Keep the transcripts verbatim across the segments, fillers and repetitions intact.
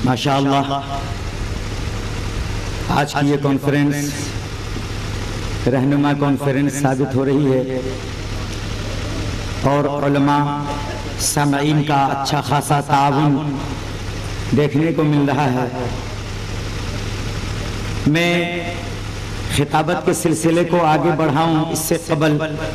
ماشاءاللہ آج کی یہ کانفرنس رہنما کانفرنس ثابت ہو رہی ہے اور علماء سامعین کا اچھا خاصا تعاون دیکھنے کو مل رہا ہے۔ میں خطابت کے سلسلے کو آگے بڑھاؤں اس سے قبل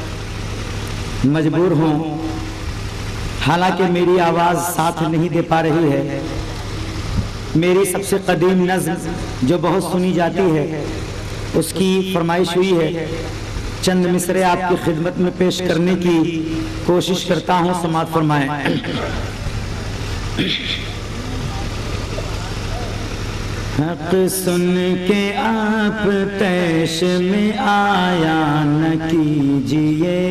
مجبور ہوں، حالانکہ میری آواز ساتھ نہیں دے پا رہی ہے، میری سب سے قدیم نظم جو بہت سنی جاتی ہے اس کی فرمائش ہوئی ہے، چند مصرے آپ کی خدمت میں پیش کرنے کی کوشش کرتا ہوں، سماعت فرمائیں۔ حق سن کے آپ تیش میں آیا نہ کیجئے،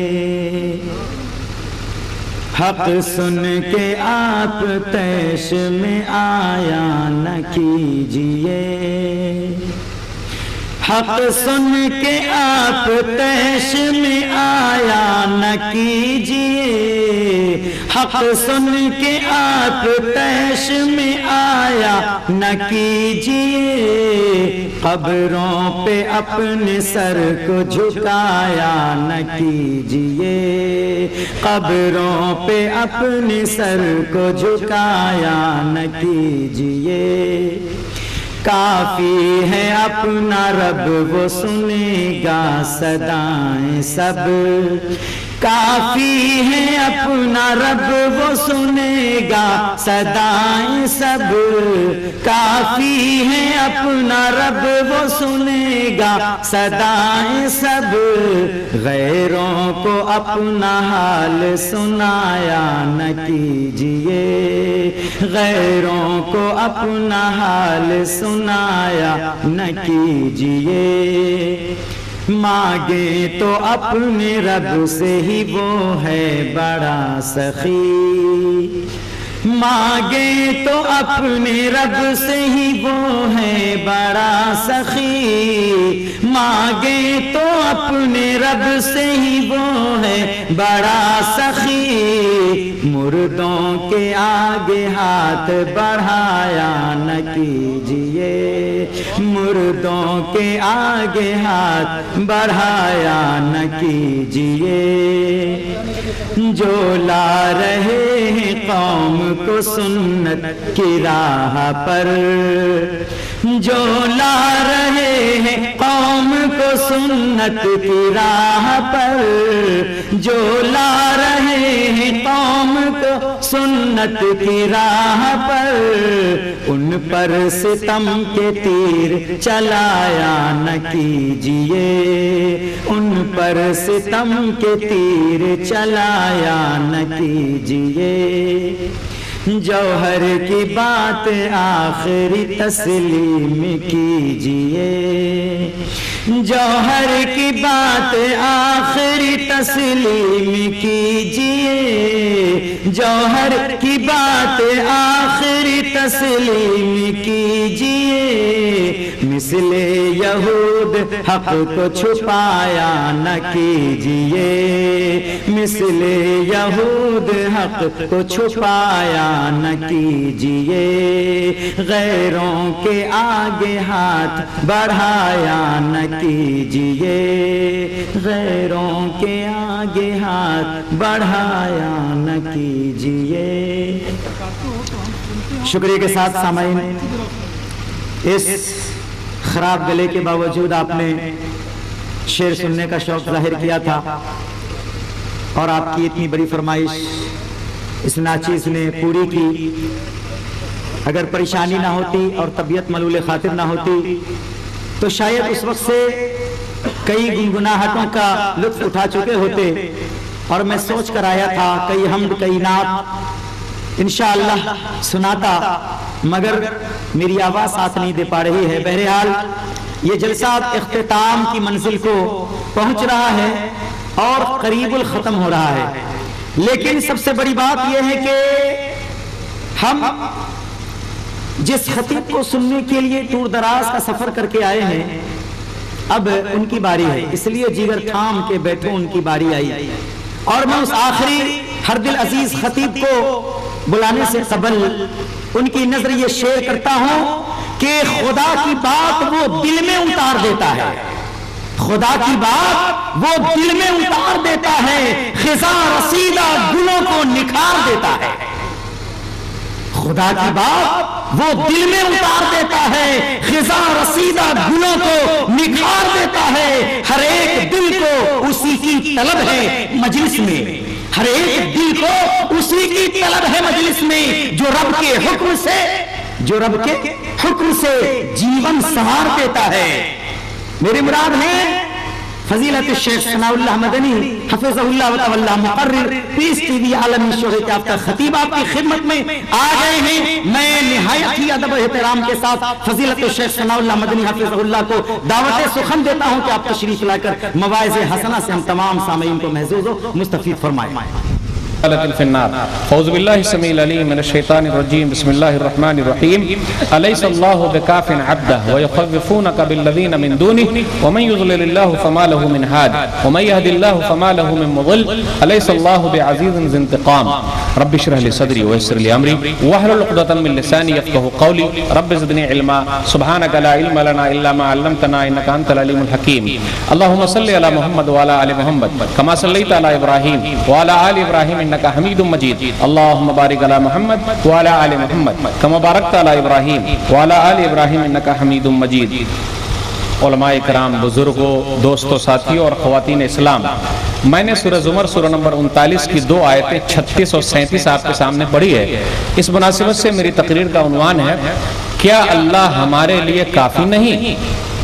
حق سن کے آپ تیش میں آیا نہ کیجئے، حق سن کے آپ تیش میں آیا نہ کیجئے، حق سن کے آپ تیش میں آیا نہ کیجئے، قبروں پہ اپنے سر کو جھکایا نہ کیجئے، قبروں پہ اپنے سر کو جھکایا نہ کیجئے، کافی ہے اپنا رب وہ سنے گا صدائیں سب، کافی ہے اپنا رب وہ سنے گا صدائیں سب، کافی ہے اپنا رب وہ سنے گا صدائیں سب، غیروں کو اپنا حال سنایا نہ کیجئے، غیروں کو اپنا حال سنایا نہ کیجئے، مانگے تو اپنے رب سے ہی وہ ہے بڑا سخی، مانگے تو اپنے رب سے ہی وہ ہے بڑا سخی، مانگے تو اپنے رب سے ہی وہ ہے بڑا سخی، مردوں کے آگے ہاتھ بڑھایا نہ کیجئے، مردوں کے آگے ہاتھ بڑھایا نہ کیجئے، جو لا رہے ہیں قوم کو سنت کی راہ پر، جو لا رہے ہیں قوم کو سنت کی راہ پر، جو لا رہے ہیں قوم کو سنت کی راہ پر، ان پر ستم کے تیر چلایا نہ کیجئے، ان پر ستم کے تیر چلایا نہ کیجئے، جوہر کی بات آخری تسلیم کیجئے، جوہر کی بات آخری تسلیم کیجئے، جوہر کی بات آخری تسلیم کیجئے، مثل یہود حق کو چھپایا نہ کیجئے، مثل یہود حق کو چھپایا نہ کیجئے، غیروں کے آگے ہاتھ بڑھایا نہ کیجئے، غیروں کے آگے ہاتھ بڑھایا نہ کیجئے۔ شکریہ کے ساتھ سامعین، اس خراب گلے کے باوجود آپ نے شعر سننے کا شوق ظاہر کیا تھا اور آپ کی اتنی بڑی فرمائش اس ناچیز نے پوری کی، اگر پریشانی نہ ہوتی اور طبیعت ملول خاطر نہ ہوتی تو شاید اس وقت سے کئی گنگناہٹوں کا لطف اٹھا چکے ہوتے، اور میں سوچ کر آیا تھا کئی حمد کئی نعت انشاءاللہ سناتا، مگر میری آواز ساتھ نہیں دے پا رہی ہے۔ بہرحال یہ جلسہ اختتام کی منزل کو پہنچ رہا ہے اور قریب الختم ہو رہا ہے، لیکن سب سے بڑی بات یہ ہے کہ ہم جس خطیب کو سننے کے لیے دور دراز کا سفر کر کے آئے ہیں، اب ان کی باری ہے، اس لیے جگر تھام کے بیٹھو ان کی باری آئی، اور میں اس آخری ہر دل عزیز خطیب کو بلانے سے قبل ان کی نظر یہ شیئر کرتا ہوں کہ خدا کی بات وہ دل میں اتار دیتا ہے، خدا کی بات وہ دل میں اتار دیتا ہے، خزاں رسیدہ گلوں کو نکھار دیتا ہے۔ خدا کی بات وہ دل میں اتار دیتا ہے، خزاں رسیدہ گلوں کو نکھار دیتا ہے۔ ہر ایک دل کو اسی کی طلب ہے مجلس میں، ہر ایک دل کو اسی کی طلب ہے مجلس میں، جو رب کے حکم سے جو رب کے حکم سے جیون سنوار دیتا ہے۔ میری مراد ہے فضیلت الشیخ ثناء اللہ مدنی حفظہ اللہ وتعالی مقرر پیس ٹی وی عالمی شہرت یافتہ خطیب آپ کی خدمت میں آ گئے ہیں۔ میں نہایت ہی ادب و احترام کے ساتھ فضیلت الشیخ ثناء اللہ مدنی حفظہ اللہ کو دعوت سخن دیتا ہوں کہ آپ تشریف لا کر مواعظ حسنہ سے ہم تمام سامعین کو محظوظ و مستفید فرمائیں۔ في النار اعوذ باللہ السمیع العلیم من الشیطان الرجیم بسم اللہ الرحمن الرحیم الیس اللہ بکاف عبدہ ویخوفونک بالذین من دونہ ومن یضلل اللہ فما له من ہاد ومن یہد اللہ فما له من مضل الیس اللہ بعزیز ذی انتقام رب اشرح لی صدری ویسر لی امری واحلل عقدۃ من لسانی یفقهوا قولی رب زدنی علما سبحانک لا علم لنا الا ما علمتنا انک انت العلیم الحکیم اللہم صلی علی محمد وعلی آل محمد کما صلیت علی ابراہیم وعلی آل ابراہیم انك حميد مجيد اللهم بارك على محمد وعلى آل محمد كما باركت على إبراهيم وعلى آل إبراهيم إنك حميد مجيد۔ علماء کرام، بزرگوں، دوستوں، ساتھیوں اور خواتین اسلام، میں نے سورہ زمر سورہ نمبر انتالیس کی دو آیتیں چھتیس اور سینتیس آپ کے سامنے پڑھی ہے۔ اس مناسبت سے میری تقریر کا عنوان ہے کیا اللہ ہمارے لیے کافی نہیں؟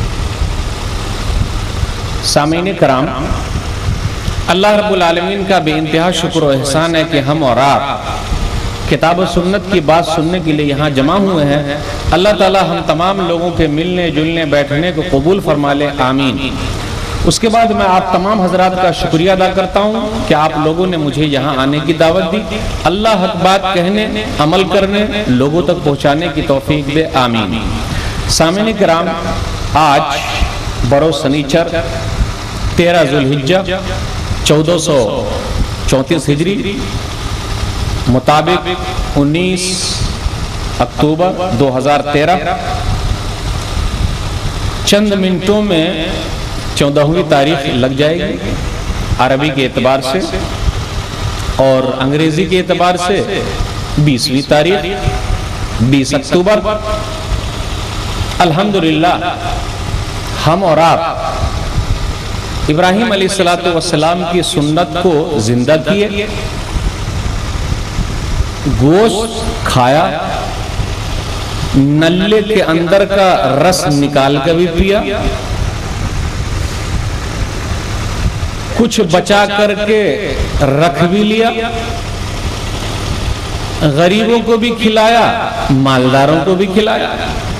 سامعین کرام، اللہ رب العالمین کا بے انتہا شکر و احسان ہے کہ ہم اور آپ کتاب و سنت کی بات سننے کے لیے یہاں جمع ہوئے ہیں۔ اللہ تعالی ہم تمام لوگوں کے ملنے جلنے بیٹھنے کو قبول فرما لے، آمین۔ اس کے بعد میں آپ تمام حضرات کا شکریہ ادا کرتا ہوں کہ آپ لوگوں نے مجھے یہاں آنے کی دعوت دی۔ اللہ حق بات کہنے، عمل کرنے، لوگوں تک پہنچانے کی توفیق دے، آمین۔ سامعین کرام، آج بروز سنیچر تیرہ ذوالحجہ چودہ سو چونتیس ہجری مطابق انیس اکتوبر دو ہزار تیرہ، چند منٹوں میں چودہویں تاریخ لگ جائے گی عربی کے اعتبار سے، اور انگریزی کے اعتبار سے بیسویں تاریخ بیس اکتوبر۔ الحمدللہ ہم اور آپ ابراہیم علیہ السلام کی سنت کو زندہ کیے، گوشت کھایا، نلے کے اندر کا رس نکال کر بھی پیا، کچھ بچا کر کے رکھ بھی لیا، غریبوں کو بھی کھلایا، مالداروں کو بھی کھلایا،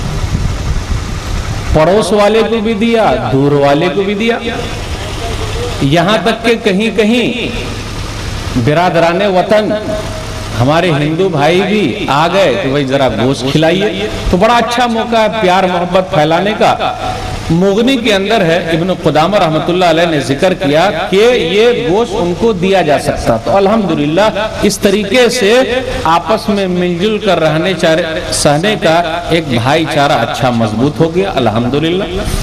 پڑوس والے کو بھی دیا، دور والے کو بھی دیا، یہاں تک کہ کہیں کہیں برادران وطن ہمارے ہندو بھائی بھی آ گئے کہ بھائی ذرا گوشت کھلائیے، تو بڑا اچھا موقع ہے پیار محبت پھیلانے کا۔ مغنی کے اندر ہے، ابن قدامہ رحمۃ اللہ علیہ نے ذکر کیا کہ یہ گوشت ان کو دیا جا سکتا، تو الحمدللہ اس طریقے سے آپس میں مل جل کر رہنے سہنے کا ایک بھائی چارہ اچھا مضبوط ہو گیا، الحمدللہ۔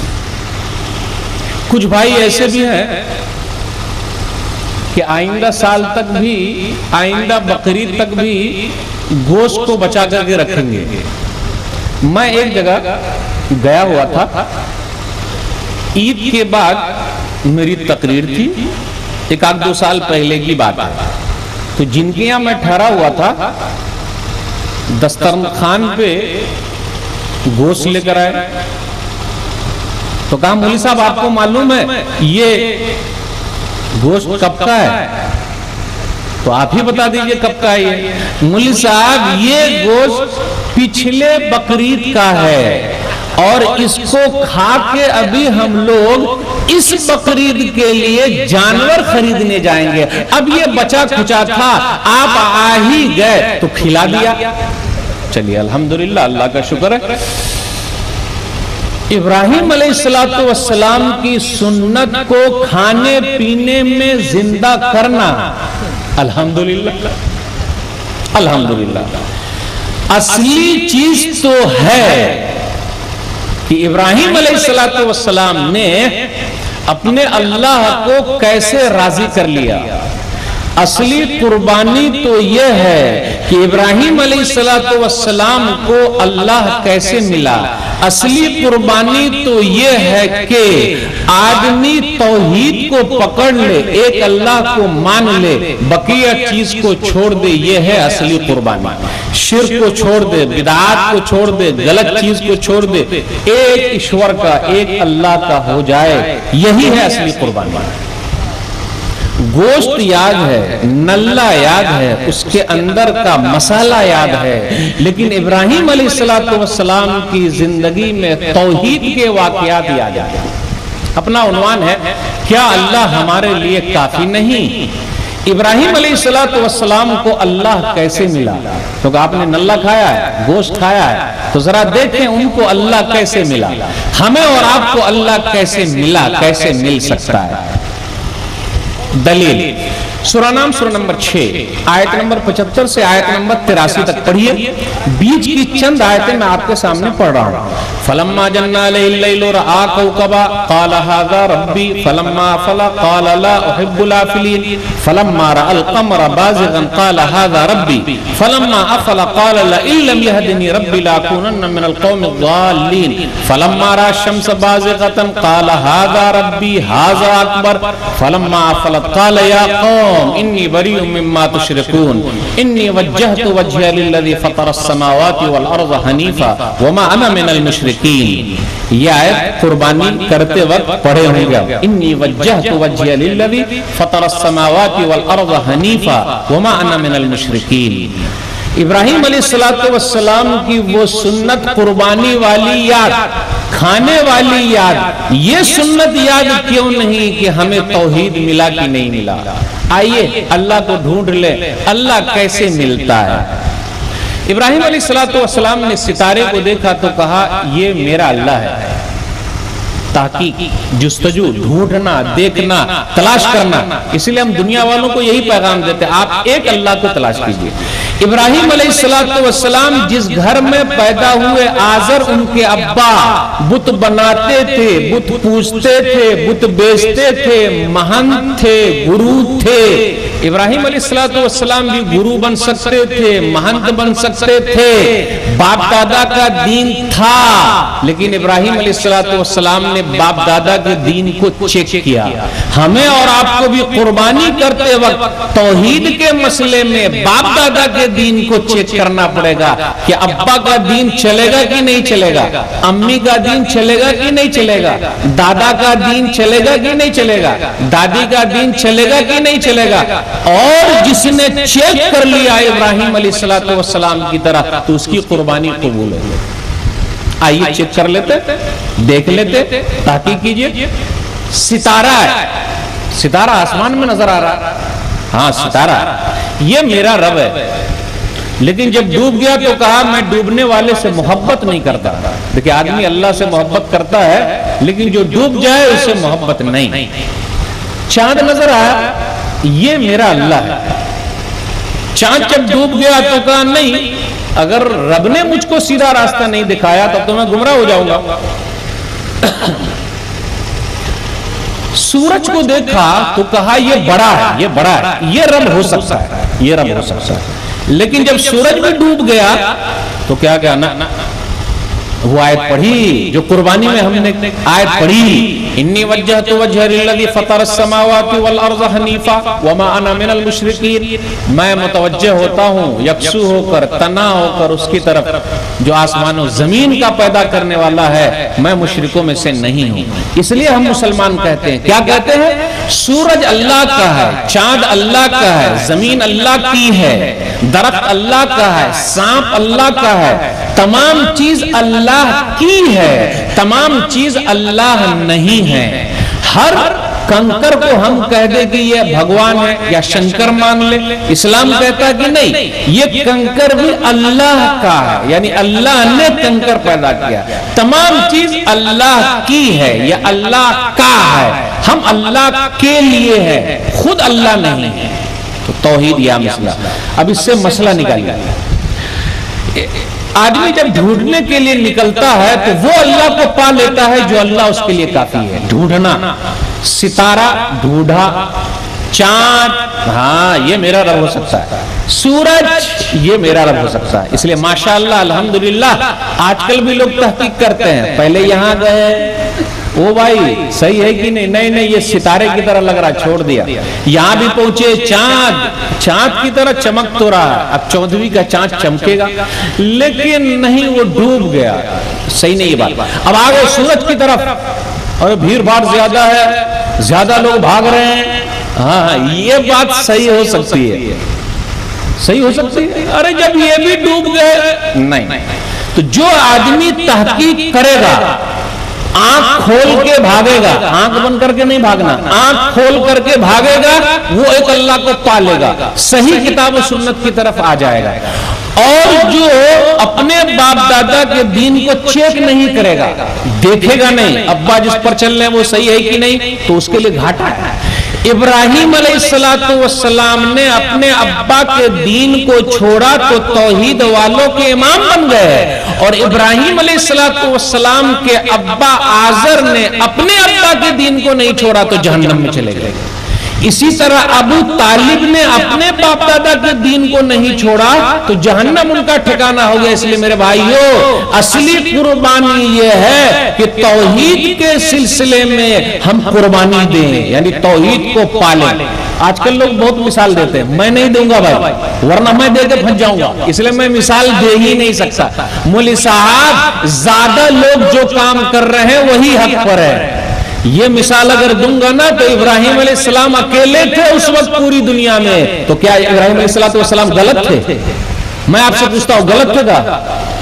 کچھ بھائی ایسے بھی ہیں کہ آئندہ سال تک بھی، آئندہ بقرعید تک بھی گوشت کو بچا کر کے رکھیں گے۔ میں ایک جگہ گیا ہوا تھا، عید کے بعد میری تقریر تھی، ایک آدھ دو سال پہلے کی بات ہے، تو جن کے یہاں میں ٹھہرا ہوا تھا دسترخوان پہ گوشت لے کر آئے، تو کہا مولی صاحب آپ کو معلوم ہے یہ گوشت کب کا ہے؟ تو آپ ہی بتا دیجئے کب کا ہے یہ؟ مولی صاحب یہ گوشت پچھلے بقرعید کا ہے، اور اس کو کھا کے ابھی ہم لوگ اس بقرعید کے لیے جانور خریدنے جائیں گے، اب یہ بچا کھچا تھا، آپ آ ہی گئے تو کھلا دیا۔ چلیے الحمدللہ، اللہ کا شکر ہے۔ ابراہیم علیہ السلام کی سنت کو کھانے پینے میں زندہ کرنا، الحمدللہ الحمدللہ اصلی چیز تو ہے کہ ابراہیم علیہ السلام نے اپنے اللہ کو کیسے راضی کر لیا. اصلی قربانی تو یہ ہے کہ ابراہیم علیہ السلام کو اللہ کیسے ملا. اصلی قربانی تو یہ ہے کہ آدمی توحید کو پکڑ لے, ایک اللہ کو مان لے, بقیہ چیز کو چھوڑ دے. یہ ہے اصلی قربانی. شرک کو چھوڑ دے, بدعات کو چھوڑ دے, غلط چیز کو چھوڑ دے, ایک ایشور کا, ایک اللہ کا ہو جائے. یہی ہے اصلی قربانی. گوشت یاد ہے, نلہ یاد ہے, اس کے اندر کا مسالہ یاد ہے, لیکن ابراہیم علیہ السلام کی زندگی میں توحید کے واقعات یاد آتے ہیں. اپنا عنوان ہے کیا اللہ ہمارے لیے کافی نہیں. ابراہیم علیہ السلام کو اللہ کیسے ملا؟ کیونکہ آپ نے نلہ کھایا ہے, گوشت کھایا ہے, تو ذرا دیکھیں ان کو اللہ کیسے ملا. ہمیں اور آپ کو اللہ کیسے ملا, کیسے مل سکتا ہے؟ دلیل سورہ نام سورہ نمبر چھ آیت نمبر پچہتر سے آیت نمبر تراسی تک پڑھیے. بیچ کی چند آیتیں میں آپ کے سامنے پڑھ رہا ہوں. فلما جن علیہ اللیل رآ کوكبا قال هذا ربی فلما افل قال لا احب الافلین فلما رأى القمر بازغا قال هذا ربی فلما افل قال لئن لم يهدني ربی لاكونن من القوم الضالین فلما رأى الشمس بازغة قال هذا ربی هذا اکبر فلما افلت قال یا قوم انی بریء مما تشرکون انی وجہت وجہی للذی فطر السماوات والارض حنیفا وما انا من المشرکین. یہ آیت قربانی کرتے وقت پڑھے ہوں گے. انی وجہت وجہی للذی فطر السماوات والارض حنیفا وما انا من المشرکین. ابراہیم علیہ السلام کی وہ سنت قربانی والی یاد, کھانے والی یاد, یہ سنت یاد کیوں نہیں کہ ہمیں توحید ملا کہ نہیں ملا؟ آئیے اللہ کو ڈھونڈ لے, اللہ کیسے ملتا ہے. ابراہیم علیہ السلام نے ستارے کو دیکھا تو کہا یہ میرا اللہ ہے. تحقیق, جستجو, ڈھونڈنا, دیکھنا, تلاش کرنا. اس لیے ہم دنیا والوں کو یہی پیغام دیتے ہیں, آپ ایک اللہ کو تلاش کیجئے. ابراہیم علیہ السلام جس گھر میں پیدا ہوئے, آزر ان کے ابا بت بناتے تھے, بت پوجتے تھے, بت بیچتے تھے, مہنت تھے, گرو تھے. ابراہیم علیہ السلام بھی گرو بن سکتے تھے, مہنت بن سکتے تھے, باپ دادا کا دین تھا, لیکن ابراہیم علیہ السلام نے باپ دادا کے دین کو چیک کیا. ہمیں اور آپ کو بھی قربانی کرتے وقت توحید کے مسئلے میں باپ دادا کے دین کو چیک کرنا پڑے گا کہ ابا کا دین چلے گا کہ نہیں چلے گا, امی کا دین چلے گا کہ نہیں چلے گا, دادا کا دین چلے گا کہ نہیں چلے گا, دادی کا دین چلے گا کہ نہیں چلے گا. اور جس نے چیک کر لیا ابراہیم علیہ السلام کی طرح تو اس کی قربانی قبول ہے. آئیے چیک کر لیتے, دیکھ لیتے, تحقیق کیجئے. ستارہ ہے, ستارہ آسمان میں نظر آ رہا, ہاں ستارہ, یہ میرا رب ہے. لیکن جب ڈوب گیا تو کہا میں ڈوبنے والے سے محبت نہیں کرتا. دیکھیں آدمی اللہ سے محبت کرتا ہے لیکن جو ڈوب جائے اس سے محبت نہیں. چاند نظر آیا, یہ میرا اللہ ہے. چاند جب ڈوب گیا تو کہا نہیں, اگر رب نے مجھ کو سیدھا راستہ نہیں دکھایا تب تو میں گمراہ ہو جاؤں گا. سورج کو دیکھا تو کہا یہ بڑا ہے, یہ بڑا ہے, یہ رب ہو سکتا ہے, یہ رب ہو سکتا ہے. لیکن جب سورج بھی ڈوب گیا تو کیا کیا نا وہ آیت پڑھی جو قربانی میں ہم نے آیت پڑھی, انی وجہت وجہ للذی فطر السماوات والارض حنیفا وما انا من المشرکین. میں متوجہ ہوتا ہوں یکسو ہو کر, تنا ہو کر اس کی طرف جو آسمان و زمین کا پیدا کرنے والا ہے, میں مشرکوں میں سے نہیں ہوں. اس لیے ہم مسلمان کہتے ہیں, کیا کہتے ہیں, سورج اللہ کا ہے, چاند اللہ کا ہے, زمین اللہ کی ہے, درخت اللہ کا ہے, سانپ اللہ کا ہے, تمام چیز اللہ کی ہے, تمام چیز اللہ نہیں ہے. ہر کنکر کو ہم کہہ دیں کہ یہ بھگوان ہے یا شنکر مان لے, اسلام کہتا ہے کہ نہیں, یہ کنکر بھی اللہ کا ہے, یعنی اللہ نے کنکر پیدا کیا. تمام چیز اللہ کی ہے یا اللہ کا ہے, ہم اللہ کے لیے ہیں, خود اللہ نہیں ہے. تو توحید یا مسئلہ. اب اس سے مسئلہ نکالیا. آدمی جب ڈھونڈنے کے لیے نکلتا ہے تو وہ اللہ کو پا لیتا ہے جو اللہ اس کے لیے کافی ہے. ڈھونڈنا، ستارہ ڈھونڈا، چاند ہاں یہ میرا رب ہو سکتا ہے، سورج یہ میرا رب ہو سکتا ہے. اس لیے ماشاءاللہ الحمدللہ آج کل بھی لوگ تحقیق کرتے ہیں. پہلے یہاں گئے او بھائی صحیح ہے کہ نہیں، نہیں نہیں یہ ستارے کی طرح لگ رہا، چھوڑ دیا. یہاں بھی پہنچے چاند چاند کی طرح چمک تو رہا ہے، اب چودھویں کا چاند چمکے گا، لیکن نہیں وہ ڈوب گیا. صحیح نہیں یہ بات. اب آگے سورج کی طرف اور بھیڑ بھاڑ زیادہ ہے، زیادہ لوگ بھاگ رہے ہیں. ہاں یہ بات صحیح ہو سکتی ہے، صحیح ہو سکتی ہے. ارے جب یہ بھی ڈوب گئے نہیں. تو جو آدمی تحقیق کرے گا، آنکھ کھول کے بھاگے گا، آنکھ بند کر کے نہیں بھاگنا، آنکھ کھول کر کے بھاگے گا، وہ ایک اللہ کو پا لے گا، صحیح کتاب و سنت کی طرف آ جائے گا. اور جو اپنے باپ دادا کے دین کو چیک نہیں کرے گا، دیکھے گا نہیں ابا جس پر چل رہے ہیں وہ صحیح ہے کہ نہیں، تو اس کے لیے گھاٹا ہے. ابراہیم علیہ السلام نے اپنے ابا کے دین کو چھوڑا تو توحید والوں کے امام بن گئے، اور ابراہیم علیہ السلام کے ابا آزر نے اپنے ابا کے دین کو نہیں چھوڑا تو جہنم میں چلے گئے. اسی طرح ابو طالب نے اپنے باپ دادا کے دین کو نہیں چھوڑا تو جہنم ان کا ٹھکانہ ہو گیا. اس لیے میرے بھائیو اصلی قربانی یہ ہے کہ توحید کے سلسلے میں ہم قربانی دیں، یعنی توحید کو پالیں. آج کل لوگ بہت مثال دیتے ہیں، میں نہیں دوں گا بھائی ورنہ میں دے کے پھنس جاؤں گا، اس لیے میں مثال دے ہی نہیں سکتا. مولوی صاحب زیادہ لوگ جو کام کر رہے ہیں وہی حق پر ہے. یہ مثال اگر دوں گا نا تو ابراہیم علیہ السلام اکیلے تھے اس وقت پوری دنیا میں، تو کیا ابراہیم علیہ السلام غلط تھے؟ میں آپ سے پوچھتا ہوں غلط تھے گا؟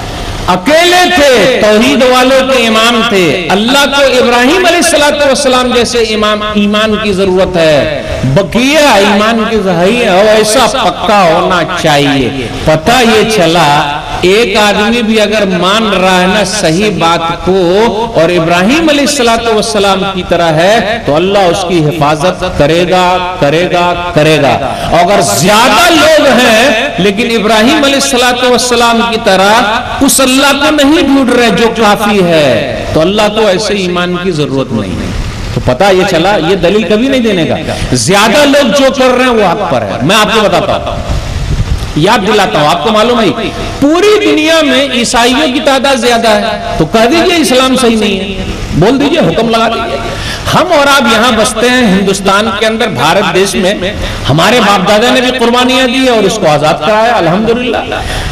اکیلے تھے، توحید والوں کے امام تھے. اللہ کو ابراہیم علیہ السلام جیسے امام ایمان کی ضرورت ہے، بقیہ ایمان کی ضرورت ہے، ایسا پکا ہونا چاہیے. پتہ یہ چلا ایک آدمی بھی اگر مان رہا ہے نا صحیح بات کو اور ابراہیم علیہ السلام کی طرح ہے تو اللہ اس کی حفاظت کرے گا کرے گا کرے گا. اگر زیادہ لوگ ہیں لیکن ابراہیم علیہ السلام کی طرح اس اللہ کو نہیں ڈھونڈ رہے جو کافی ہے تو اللہ کو ایسے ایمان کی ضرورت نہیں ہے. تو پتہ یہ چلا یہ دلیل کبھی نہیں دینے کا. زیادہ لوگ جو کر رہے ہیں وہ حق پر ہے. میں آپ کو بتاتا ہوں، یاد دلاتا ہوں، آپ کو معلوم ہے پوری دنیا میں عیسائیوں کی تعداد زیادہ ہے تو کہہ دیجئے اسلام صحیح نہیں ہے، بول دیجئے، حکم لگا دیجئے. ہم اور آپ یہاں بستے ہیں ہندوستان کے اندر، بھارت دیش میں، ہمارے باپ دادا نے بھی قربانیاں دی اور اس کو آزاد کرایا الحمدللہ.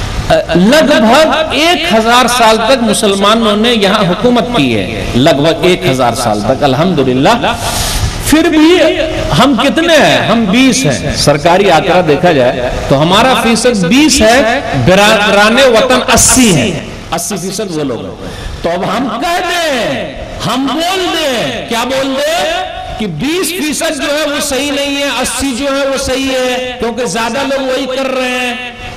لگ بھگ ایک ہزار سال تک مسلمانوں نے یہاں حکومت کی ہے، لگ بھگ ایک ہزار سال تک الحمدللہ. پھر بھی ہم کتنے ہیں؟ ہم بیس ہیں. سرکاری آنکڑا دیکھا جائے تو ہمارا فیصد بیس ہے، برادران وطن اسی ہیں، اسی فیصد وہ لوگ ہیں. تو اب ہم کہہ دیں، ہم بول دیں، کیا بول دیں کہ بیس فیصد جو ہے وہ صحیح نہیں ہے، اسی جو ہے وہ صحیح ہے کیونکہ زیادہ لوگ وہی کر رہے ہیں.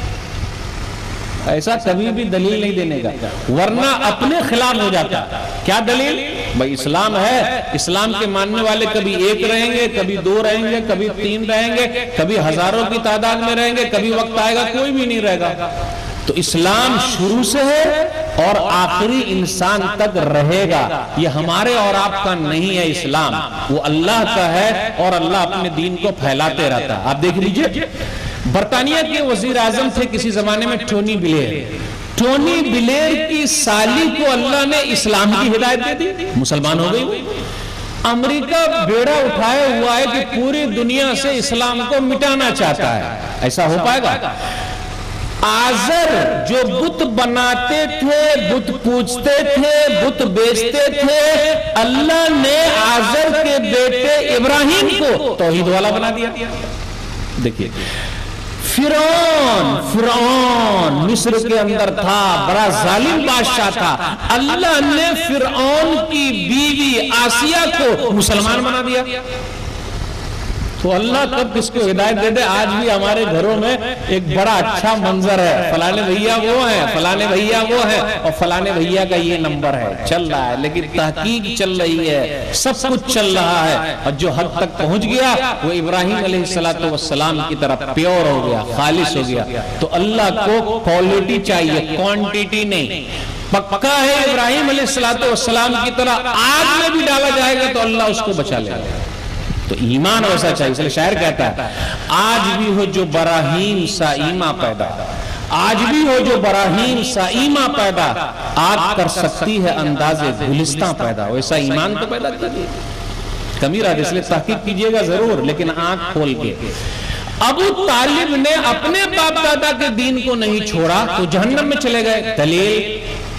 ایسا کبھی بھی دلیل نہیں دینے کا ورنہ اپنے خلاف ہو جاتا. کیا دلیل؟ بھائی اسلام ہے، اسلام کے ماننے والے کبھی ایک رہیں گے، کبھی دو رہیں گے، کبھی تین رہیں گے، کبھی ہزاروں کی تعداد میں رہیں گے، کبھی وقت آئے گا کوئی بھی نہیں رہے گا. تو اسلام شروع سے ہے اور آخری انسان تک رہے گا. یہ ہمارے اور آپ کا نہیں ہے، اسلام وہ اللہ کا ہے اور اللہ اپنے دین کو پھیلاتے رہتا. آپ دیکھ لیجئے برطانیہ کے وزیر اعظم تھے کسی زمانے میں ٹونی بلیر. ٹونی بلیر کی سالی کو اللہ نے اسلام کی ہدایت دے دی، مسلمان ہو گئی. امریکہ بیڑا اٹھائے ہوا ہے کہ پوری دنیا سے اسلام کو مٹانا چاہتا ہے. ایسا ہو پائے گا؟ آزر جو بت بناتے تھے، بت پوجتے تھے، بت بیچتے تھے، اللہ نے آزر کے بیٹے ابراہیم کو توحید والا بنا دیا. دیکھیے فرعون فرعون مصر کے اندر تھا، بڑا ظالم بادشاہ تھا. اللہ نے فرعون کی بیوی آسیہ کو مسلمان بنا دیا. تو اللہ کب کس کو ہدایت دے دے. آج بھی ہمارے گھروں میں ایک بڑا اچھا منظر ہے, فلانے بھیا وہ ہیں, فلانے بھیا وہ ہیں, اور فلانے بھیا کا یہ نمبر ہے, چل رہا ہے, لیکن تحقیق چل رہی ہے, سب کچھ چل رہا ہے, اور جو حد تک پہنچ گیا وہ ابراہیم علیہ السلام کی طرف پیور ہو گیا, خالص ہو گیا. تو اللہ کو کوالٹی چاہیے, کوانٹیٹی نہیں. پکا ہے ابراہیم علیہ السلام کی طرح آگ میں بھی ڈالا جائے گا تو اللہ اس کو بچا لے گا. تو ایمان ویسا چاہیے. اس لیے شاعر کہتا ہے آج بھی ہو جو براہیم سا ایما پیدا, آج بھی ہو جو براہیم سا ایما پیدا, آگ کر سکتی ہے انداز گلستاں پیدا. ویسا ایمان تو پیدا کیجیے. کمی رہا, اس لیے تحقیق کیجیے گا ضرور, لیکن آنکھ کھول کے. ابو طالب نے اپنے باپ دادا کے دین کو نہیں چھوڑا تو جہنم میں چلے گئے. دلیل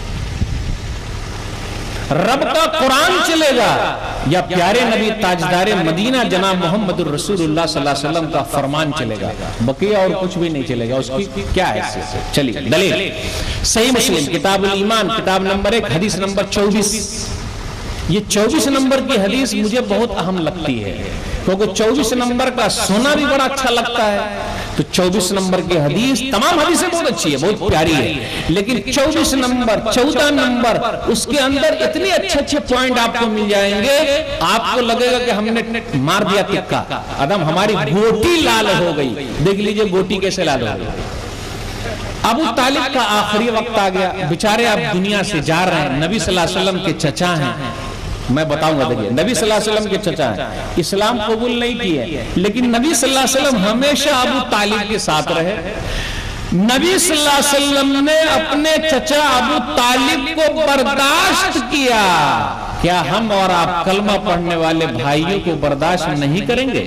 رب کا قرآن چلے گا یا پیارے نبی تاجدار مدینہ جناب محمد الرسول اللہ صلی اللہ علیہ وسلم کا فرمان چلے گا؟ بقیہ اور کچھ بھی نہیں چلے گا. اس کی کیا حیثیت ہے؟ چلیے دلیل صحیح مسلم کتاب الایمان کتاب نمبر ایک حدیث نمبر چوبیس. یہ چوبیس نمبر کی حدیث مجھے بہت اہم لگتی ہے کیونکہ چوبیس نمبر کا سونا بھی بڑا اچھا لگتا ہے. تو چوبیس نمبر کی حدیث, تمام حدیثیں بہت اچھی ہے, بہت پیاری ہے, لیکن چوبیس نمبر چودہ نمبر اس کے اندر اتنے اچھے اچھے پوائنٹ آپ کو مل جائیں گے, آپ کو لگے گا کہ ہم نے مار دیا تکا. ادم ہماری گوٹی لال ہو گئی. دیکھ لیجئے گوٹی کیسے لال ہو گئی. ابو طالب کا آخری وقت آ گیا, بیچارے اب دنیا سے جا رہے ہیں. نبی صلی اللہ علیہ وسلم کے چچا ہیں, میں بتاؤں گا. دیکھیے نبی صلی اللہ علیہ وسلم کے چچا ہیں, اسلام قبول نہیں کیے, لیکن نبی صلی اللہ علیہ وسلم ہمیشہ ابو طالب کے ساتھ رہے. نبی صلی اللہ علیہ وسلم نے اپنے چچا ابو طالب کو برداشت کیا. کیا ہم اور آپ کلمہ پڑھنے والے بھائیوں کو برداشت نہیں کریں گے؟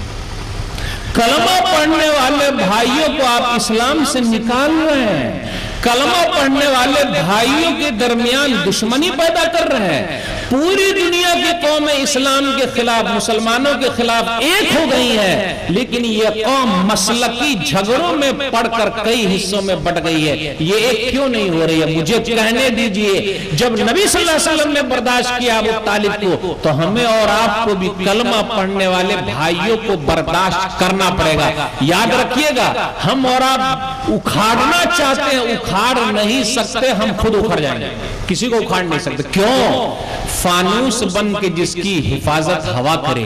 کلمہ پڑھنے والے بھائیوں کو آپ اسلام سے نکال رہے ہیں, کلمہ پڑھنے والے بھائیوں کے درمیان دشمنی پیدا کر رہے ہیں. پوری دنیا کی قوم اسلام کے خلاف, مسلمانوں کے خلاف ایک ہو گئی ہے, لیکن یہ قوم مسلکی جھگڑوں میں پڑھ کر کئی حصوں میں بٹ گئی ہے. یہ ایک کیوں نہیں ہو رہی ہے؟ مجھے کہنے دیجئے, جب نبی صلی اللہ علیہ وسلم نے برداشت کیا ابو طالب کو, تو ہمیں اور آپ کو بھی کلمہ پڑھنے والے بھائیوں کو برداشت کرنا پڑے گا. یاد رکھیے گا, ہم اور آپ اکھاڑنا چاہتے ہیں, اکھاڑ نہیں سکتے, ہم خود اکھڑ جائیں گے. کسی کو اکھاڑ نہیں سکتے. کیوں؟ فانوس بن کے جس کی حفاظت ہوا کرے,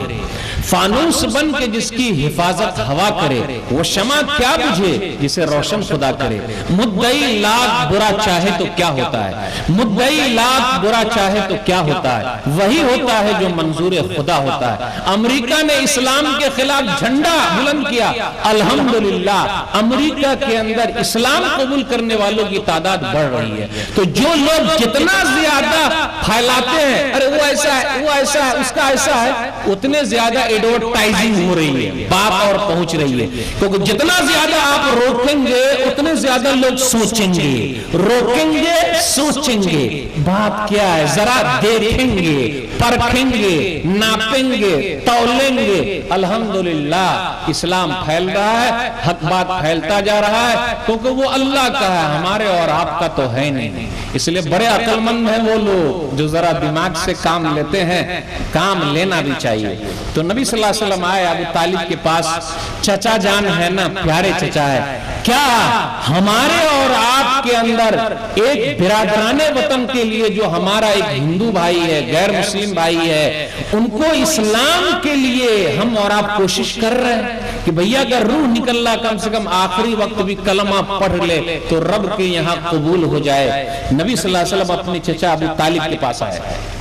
فانوس بن کے جس کی حفاظت ہوا کرے, وہ شمع کیا بجھے جسے روشن خدا کرے. مدعی لاکھ برا چاہے تو کیا ہوتا ہے, مدعی لاکھ برا چاہے تو کیا ہوتا ہے, وہی ہوتا ہے جو منظور خدا ہوتا ہے. امریکہ نے اسلام کے خلاف جھنڈا بلند کیا, الحمدللہ امریکہ کے اندر اسلام قبول کرنے والوں کی تعداد بڑھ رہی ہے. تو جو لوگ جتنا زیادہ پھیلاتے ہیں, ارے وہ ایسا ہے, وہ ایسا ہے, اس کا ایسا ہے, اتنے زیادہ ایڈورٹائزنگ ہو رہی ہے, بات اور پہنچ رہی ہے. کیونکہ جتنا زیادہ آپ روکیں گے اتنے زیادہ لوگ سوچیں گے, روکیں گے سوچیں گے. بات کیا ہے؟ ذرا دیکھیں گے, پرکھیں گے, ناپیں گے, تولیں گے. الحمدللہ اسلام پھیل رہا ہے, حق بات پھیلتا جا رہا ہے, کیونکہ وہ اللہ کا ہے, ہمارے اور آپ کا تو ہے نہیں. اس لیے بڑے عقل مند ہیں وہ لوگ جو ذرا دماغ سے کام لیتے ہیں, کام لینا بھی چاہیے. تو نبی صلی اللہ علیہ وسلم آئے ابو طالب کے پاس, چچا جان ہے نا, پیارے چچا ہے, کیا ہمارے اور آپ کے اندر ایک برادران وطن کے لیے جو ہمارا ایک ہندو بھائی ہے, غیر مسلم بھائی ہے, ان کو اسلام کے لیے ہم اور آپ کوشش کر رہے ہیں کہ بھیا اگر روح نکل رہا کم سے کم آخری وقت بھی کلمہ پڑھ لے تو رب کے یہاں قبول ہو جائے. نبی صلی اللہ علیہ وسلم اپنے چچا ابو طالب کے پاس آئے,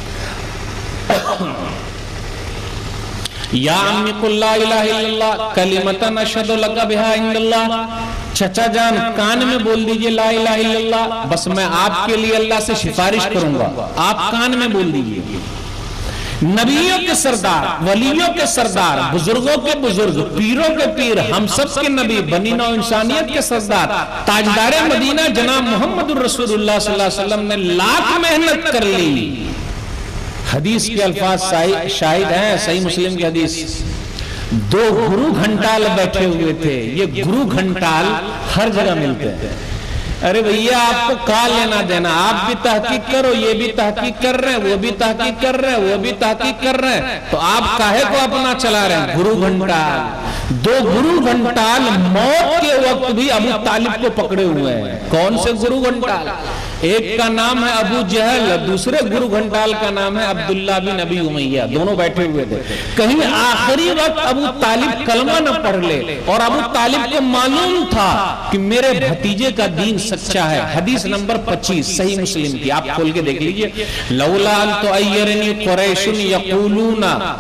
یا امی قل لا الہ الا اللہ کلمتن اشہد لک بہا عند اللہ. چچا جان کان میں بول دیجئے لا الہ الا اللہ, بس میں آپ کے لیے اللہ سے سفارش کروں گا, آپ کان میں بول دیجئے. نبیوں کے سردار, ولیوں کے سردار, بزرگوں کے بزرگ, پیروں کے پیر, ہم سب کے نبی, بنی نوع انسانیت کے سردار, تاجدار مدینہ جناب محمد الرسول اللہ صلی اللہ علیہ وسلم نے لاکھ محنت کر لی. حدیث کے الفاظ شاہد ہیں, صحیح مسلم کی حدیث. دو گرو گھنٹال بیٹھے ہوئے تھے. یہ گرو گھنٹال ہر جگہ ملتے ہیں. ارے بھیا آپ کو کا لینا دینا, آپ بھی تحقیق کرو, یہ بھی تحقیق کر رہے ہیں, وہ بھی تحقیق کر رہے ہیں, وہ بھی تحقیق کر رہے ہیں, تو آپ کاہے کو اپنا چلا رہے ہیں؟ گرو گھنٹال, دو گرو گھنٹال موت کے وقت بھی ابو طالب کو پکڑے ہوئے ہیں. کون سے گرو گھنٹال؟ ایک کا نام ہے ابو جہل, دوسرے گرو گھنٹال کا نام ہے عبداللہ بن ابی امیہ, دونوں بیٹھے ہوئے تھے. کہیں آخری وقت ابو طالب کلمہ نہ پڑھ لے, اور ابو طالب کو معلوم تھا کہ میرے بھتیجے کا دین سچا ہے. حدیث نمبر پچیس صحیح مسلم کی, آپ کھول کے دیکھ لیجئے. لولا ان تعیرنی قریش یقولون,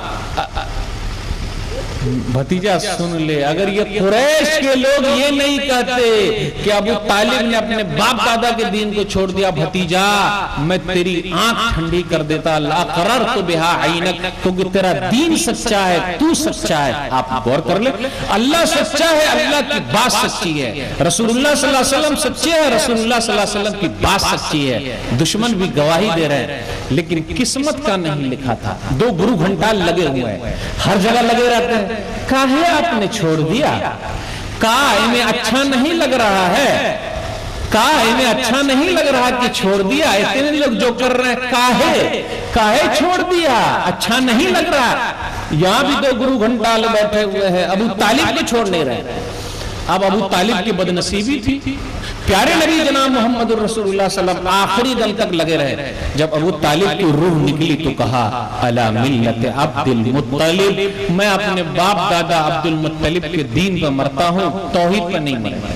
بھتیجا سن لے, اگر یہ قریش کے لوگ یہ نہیں کہتے کہ ابو طالب نے اپنے باپ دادا کے دین کو چھوڑ دیا, بھتیجا میں تیری آنکھ ٹھنڈی کر دیتا. لا قررت بہا عینک, کیونکہ تیرا دین سچا ہے, تو سچا ہے. آپ غور کر لیں, اللہ سچا ہے, اللہ کی بات سچی ہے, رسول اللہ صلی اللہ علیہ وسلم سچے ہیں, رسول اللہ صلی اللہ علیہ وسلم کی بات سچی ہے. دشمن بھی گواہی دے رہے ہیں, لیکن قسمت کا نہیں لکھا تھا. دو گرو گھنٹال لگے ہوئے ہیں, ہر جگہ لگے رہتے ہیں. کاہے آپ نے چھوڑ دیا؟ کاہے میں اچھا نہیں لگ رہا ہے, کاہے میں اچھا نہیں لگ رہا کہ چھوڑ دیا. اتنے لوگ جو کر رہے ہیں, کاہے کاہے چھوڑ دیا, اچھا نہیں لگ رہا. یہاں بھی دو گرو گھنٹال بیٹھے ہوئے ہیں, ابو طالب کو چھوڑ نہیں رہے. اب ابو طالب کی بدنصیبی تھی, پیارے نبی جناب محمد الرسول اللہ صلی اللہ علیہ وسلم آخری دم تک لگے رہے. جب ابو طالب کی روح نکلی تو کہا علی ملت عبد المطلب, میں اپنے باپ دادا عبد المطلب کے دین پر مرتا ہوں, توحید پر نہیں مرتا.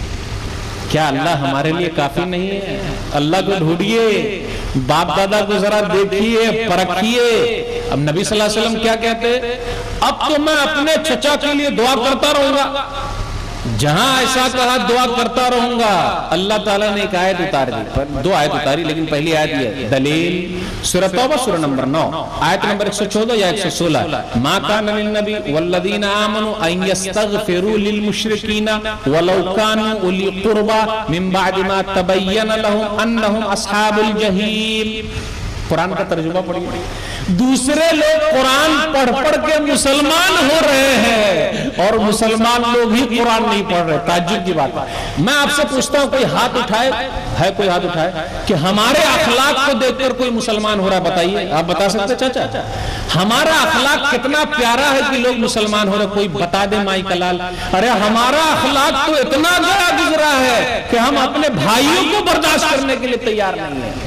کیا اللہ ہمارے لیے کافی نہیں ہے؟ اللہ کو ڈھونڈیے, باپ دادا کو ذرا دیکھیے, پرکھیے. اب نبی صلی اللہ علیہ وسلم کیا کہتے, اب تو میں اپنے چچا کے لیے دعا کرتا رہوں گا, جہاں ایسا کہا دعا کرتا رہوں گا. اللہ تعالیٰ نے ایک آیت اتار دی, دو آیت اتاری, لیکن پہلی آیت یہ دلیل سورہ توبہ سورہ نمبر نو آیت نمبر ایک سو چودہ یا ایک سو سولہ. ما کان للنبی والذین آمنوا ان یستغفروا للمشرکین ولو کانوا اولی قربى من بعد ما تبین لهم انہم اصحاب الجحیم. قرآن کا ترجمہ پڑھیے. دوسرے لوگ قرآن پڑھ پڑھ کے مسلمان ہو رہے ہیں, اور مسلمان لوگ ہی قرآن نہیں پڑھ رہے. تعجب کی بات ہے. میں آپ سے پوچھتا ہوں, کوئی ہاتھ اٹھائے, ہے کوئی ہاتھ اٹھائے کہ ہمارے اخلاق کو دیکھ کر کوئی مسلمان ہو رہا ہے؟ بتائیے, آپ بتا سکتے چاچا ہمارا اخلاق کتنا پیارا ہے کہ لوگ مسلمان ہو رہے؟ کوئی بتا دے مائی کلال. ارے ہمارا اخلاق تو اتنا گیا گزرا ہے کہ ہم اپنے بھائیوں کو برداشت کرنے کے لیے تیار نہیں ہیں.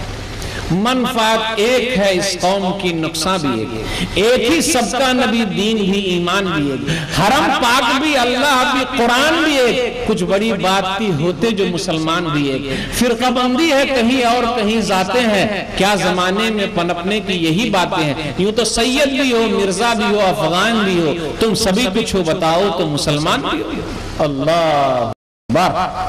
منفعت ایک ہے اس قوم کی, نقصان بھی ایک, ایک ہی سب کا نبی, دین بھی, ایمان بھی ایک, حرم پاک بھی, اللہ بھی, قرآن بھی ایک. کچھ بڑی بات کی ہوتے جو مسلمان بھی ایک. فرقہ بندی ہے کہیں اور کہیں ذاتیں ہیں, کیا زمانے میں پنپنے کی یہی باتیں ہیں. یوں تو سید بھی ہو, مرزا بھی ہو, افغان بھی ہو, تم سبھی کچھ ہو, بتاؤ تو مسلمان بھی ہو. اللہ اکبر.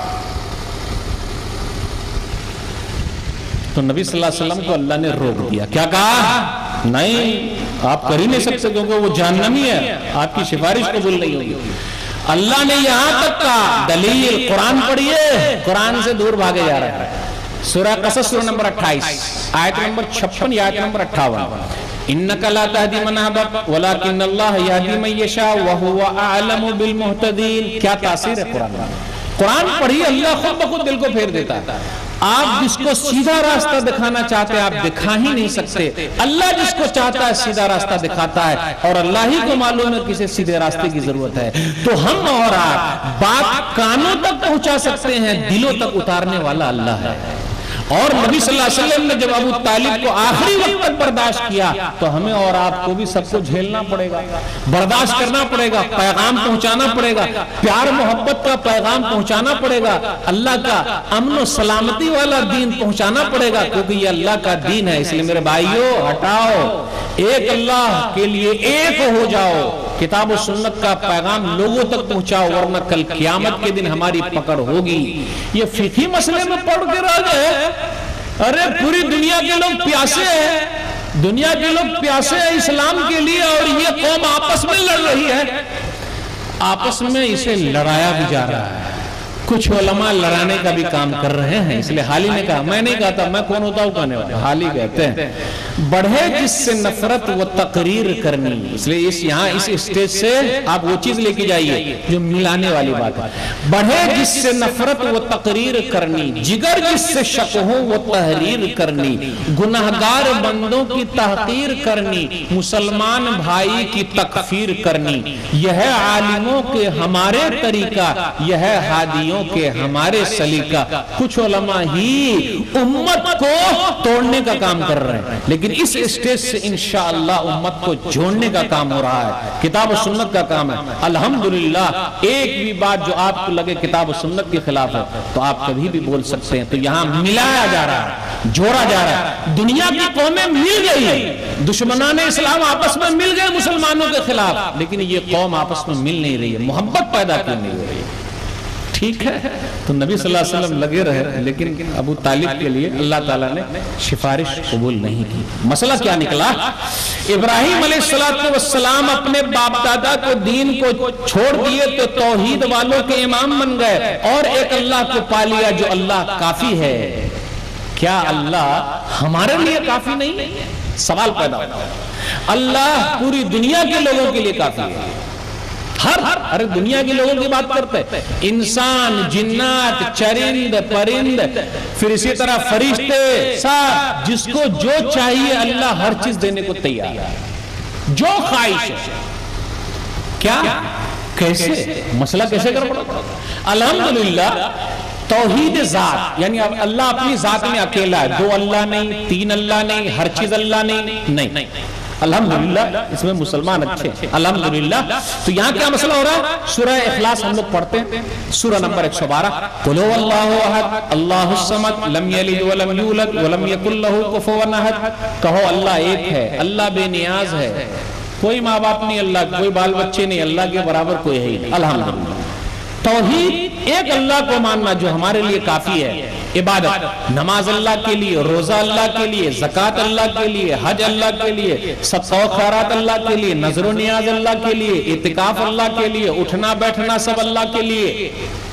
تو نبی صلی اللہ علیہ وسلم کو اللہ نے روک دیا. کیا کہا؟ نہیں, آپ کر ہی نہیں سکتے, کیونکہ وہ جہنمی ہے, آپ کی سفارش قبول نہیں ہوگی. اللہ نے یہاں تک کہا دلیل قرآن پڑھیے, قرآن سے دور بھاگے جا رہا ہے. سورہ قصص سورہ نمبر اٹھائیس آیت نمبر چھپن یا آیت نمبر اٹھاون. انک لا تہدی من احببت ولکن اللہ یہدی من یشاء وہو اعلم بالمہتدین. کیا تاثیر ہے قرآن میں. قرآن پڑھی, اللہ خود بخود دل کو پھیر دیتا ہے. آپ جس کو سیدھا راستہ دکھانا چاہتے ہیں آپ دکھا ہی نہیں سکتے. اللہ جس کو چاہتا ہے سیدھا راستہ دکھاتا ہے, اور اللہ ہی کو معلوم ہے کسے سیدھے راستے کی ضرورت ہے. تو ہم اور آپ بات کانوں تک پہنچا سکتے ہیں, دلوں تک اتارنے والا اللہ ہے. اور نبی صلی اللہ علیہ وسلم نے جب ابو طالب کو آخری وقت تک برداشت کیا, تو ہمیں اور آپ کو بھی سب کو جھیلنا پڑے گا, برداشت کرنا پڑے گا, پیغام پہنچانا پڑے گا, پیار محبت کا پیغام پہنچانا پڑے گا, اللہ کا امن و سلامتی والا دین پہنچانا پڑے گا, کیونکہ یہ اللہ کا دین ہے. اس لیے میرے بھائیوں, ہٹاؤ, ایک اللہ کے لیے ایک ہو جاؤ, کتاب و سنت کا پیغام لوگوں تک پہنچاؤ, ورنہ کل قیامت کے دن ہماری پکڑ ہوگی. یہ فقہی مسئلے میں پڑھ کے رہ گئے. ارے پوری دنیا کے لوگ پیاسے ہیں, دنیا کے لوگ پیاسے ہیں اسلام کے لیے, اور یہ قوم آپس میں لڑ رہی ہے, آپس میں اسے لڑایا بھی جا رہا ہے. کچھ علماء لڑانے کا بھی کام کر رہے ہیں، اس لیے حالی نے کہا، میں نہیں کہتا، میں کون ہوتا ہوں کہنے والا، حالی کہتے ہیں بڑھے جس سے نفرت و تقریر کرنی، اس لیے اس یہاں اس اسٹیج سے آپ وہ چیز لے کے جائیے جو ملانے والی بات ہے، بڑھے جس سے نفرت و تقریر کرنی، جگر جس سے شک ہو وہ تحریر کرنی، گناہگار بندوں کی تحقیر کرنی، مسلمان بھائی کی تکفیر کرنی، یہ ہے عالموں کے ہمارے طریقہ، یہ ہے ہادیوں کے ہمارے سلیقہ۔ کچھ علماء ہی امت کو توڑنے کا کام کر رہے ہیں، لیکن اس اسٹیج سے انشاءاللہ امت کو جوڑنے کا کام ہو رہا ہے، کتاب و سنت کا کام ہے۔ الحمدللہ ایک بھی بات جو آپ کو لگے کتاب و سنت کے خلاف ہے تو آپ کبھی بھی بول سکتے ہیں، تو یہاں ملایا جا رہا ہے، جوڑا جا رہا ہے۔ دنیا کی قومیں مل گئی ہیں، دشمنان اسلام آپس میں مل گئے مسلمانوں کے خلاف، لیکن یہ قوم آپس میں مل نہیں رہی ہے، محبت پیدا کیوں نہیں ہو رہی ہے؟ ٹھیک ہے، تو نبی صلی اللہ علیہ وسلم لگے رہے، لیکن ابو طالب کے لیے اللہ تعالیٰ نے سفارش قبول نہیں کی۔ مسئلہ کیا نکلا؟ ابراہیم علیہ السلام اپنے باپ دادا کو دین کو چھوڑ دیے تو توحید والوں کے امام بن گئے، اور ایک اللہ کو پا لیا جو اللہ کافی ہے۔ کیا اللہ ہمارے لیے کافی نہیں؟ سوال پیدا ہوتا ہے۔ اللہ پوری دنیا کے لوگوں کے لیے کافی ہے، ہر ارے دنیا کے لوگوں کی بات کرتے ہیں، انسان، جنات، چرند، پرند، پھر اسی طرح فرشتے، سب جس کو جو چاہیے اللہ ہر چیز دینے کو تیار ہے، جو خواہش ہے۔ کیا؟ کیسے؟ مسئلہ کیسے کر پڑا؟ الحمدللہ توحید ذات، یعنی اللہ اپنی ذات میں اکیلا ہے، دو اللہ نہیں، تین اللہ نہیں، ہر چیز اللہ نہیں، نہیں الحمدللہ اس میں مسلمان اچھے ہیں الحمدللہ۔ تو یہاں کیا مسئلہ ہو رہا ہے؟ سورہ اخلاص ہم لوگ پڑھتے ہیں، سورہ نمبر ایک سو بارہ، قُلْ هُوَ اللَّهُ أَحَدٌ اللَّهُ الصَّمَدُ لَمْ يَلِدْ وَلَمْ يُولَدْ وَلَمْ يَكُنْ لَهُ كُفُوًا أَحَدٌ۔ کہو اللہ ایک ہے، اللہ بے نیاز ہے، کوئی ماں باپ نہیں اللہ، کوئی بال بچے نہیں، اللہ کے برابر کوئی ہے نہیں۔ الحمدللہ توحید ایک اللہ کو ماننا جو ہمارے لیے کافی ہے۔ عبادت، نماز اللہ کے لیے، روزہ اللہ کے لیے، زکوٰۃ اللہ کے لیے، حج اللہ کے لیے، صدقہ و خیرات اللہ کے لیے، نذر و نیاز اللہ کے لیے، اعتکاف اللہ کے لیے، اٹھنا بیٹھنا سب اللہ کے لیے،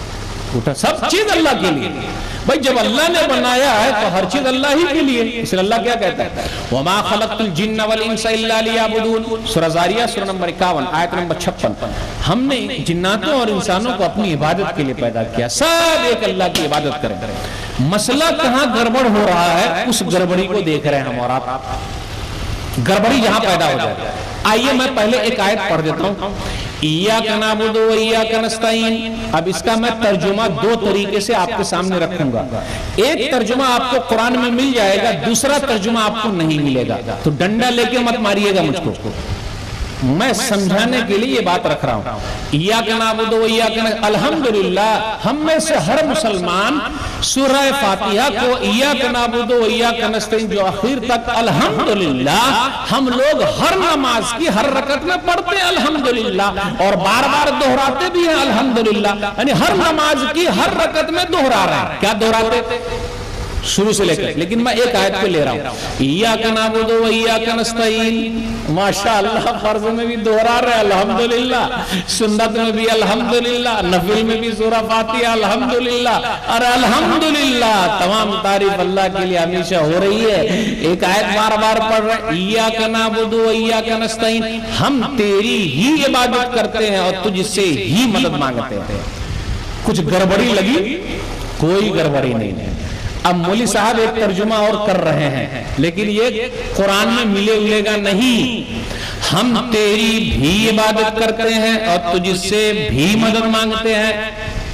سب چیز اللہ کے لیے۔ بھائی جب اللہ نے بنایا ہے تو ہر چیز اللہ ہی کے لیے، اس لیے اللہ کیا کہتا ہے؟ وَمَا خَلَقْتُ الْجِنَّ وَالْإِنسَ إِلَّا لِيَعْبُدُونَ، سورہ زاریہ سورہ نمبر اکاون آیت نمبر چھپن۔ ہم نے جناتوں اور انسانوں کو اپنی عبادت کے لیے پیدا کیا، سب ایک اللہ کی عبادت کریں۔ مسئلہ کہاں گڑبڑ ہو رہا ہے اس گڑبڑی کو دیکھ رہے ہیں ہم اور آپ، گڑبڑی یہاں پیدا ہو جائے گی۔ آئیے میں پہلے ایک آیت پڑھ دیتا ہوں، ایاک نعبد و ایاک نستعین۔ اب اس کا میں ترجمہ دو طریقے سے آپ کے سامنے رکھوں گا، ایک ترجمہ آپ کو قرآن میں مل جائے گا، دوسرا ترجمہ آپ کو نہیں ملے گا، تو ڈنڈا لے کے مت ماریے گا مجھ کو، میں سمجھانے کے لیے یہ بات رکھ رہا ہوں۔ ایاک نعبد و ایاک نستعین، الحمدللہ ہم میں سے ہر مسلمان سورہ فاتحہ کو ایاک نعبد و ایاک نستعین جو آخر تک الحمدللہ ہم لوگ ہر نماز کی ہر رکعت میں پڑھتے ہیں الحمدللہ، اور بار بار دہراتے بھی ہیں الحمدللہ، یعنی ہر نماز کی ہر رکعت میں دہرا رہے ہیں۔ کیا دہراتے؟ شروع سے لے کر، لیکن میں ایک آیت پہ لے رہا ہوں، ایاک نعبد و ایاک نستعین۔ ماشاءاللہ فرض میں بھی دہرا رہے الحمدللہ، سنت میں بھی الحمدللہ، نفل میں بھی سورہ فاتحہ الحمدللہ، اور الحمدللہ تمام تعریف اللہ کے لیے ہمیشہ ہو رہی ہے۔ ایک آیت بار بار پڑھ رہے، ایاک نعبد و ایاک نستعین، ہم تیری ہی عبادت کرتے ہیں اور تجھ سے ہی مدد مانگتے ہیں۔ کچھ گڑبڑی لگی؟ کوئی گڑبڑی نہیں ہے۔ اب مولی صاحب ایک ترجمہ اور کر رہے ہیں، لیکن یہ قرآن میں ملے ملے گا نہیں۔ ہم تیری بھی عبادت کرتے ہیں اور تجھ سے بھی مدد مانگتے ہیں۔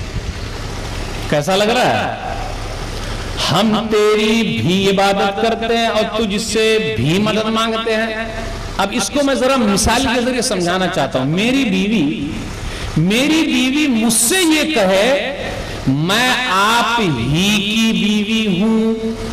کیسا لگ رہا ہے؟ ہم تیری بھی عبادت کرتے ہیں اور تجھ سے بھی مدد مانگتے ہیں۔ اب اس کو میں ذرا مثال کے ذریعے سمجھانا چاہتا ہوں۔ میری بیوی میری بیوی مجھ سے یہ کہے میں آپ ہی کی بیوی ہوں،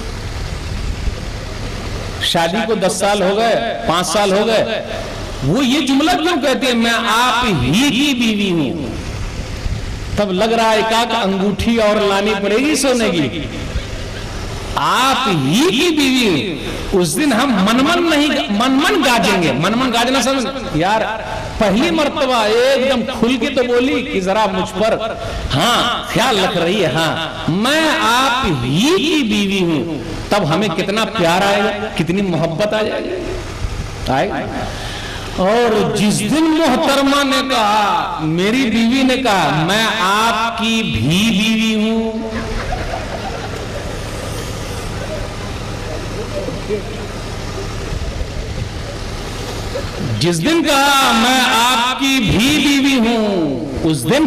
شادی کو دس سال ہو گئے، پانچ سال ہو گئے، وہ یہ جملہ کیوں کہتے ہیں میں آپ ہی کی بیوی ہوں؟ تب لگ رہا ہے کہ انگوٹھی اور لانی پڑے گی سونے کی۔ آپ ہی کی بیوی، اس دن ہم من من نہیں من من گاجیں گے۔ من من گاجنا سمجھ یار پہلی مرتبہ ایک دم کھل کے تو بولی کہ ذرا مجھ پر ہاں خیال رکھ رہی ہے، ہاں میں آپ ہی کی بیوی ہوں، تب ہمیں کتنا پیار آئے گا، کتنی محبت آ جائے گی آئے گا۔ اور جس دن محترمہ نے کہا، میری بیوی نے کہا میں آپ کی بھی بیوی ہوں، جس دن کہا میں آپ کی بھی بیوی ہوں، اس دن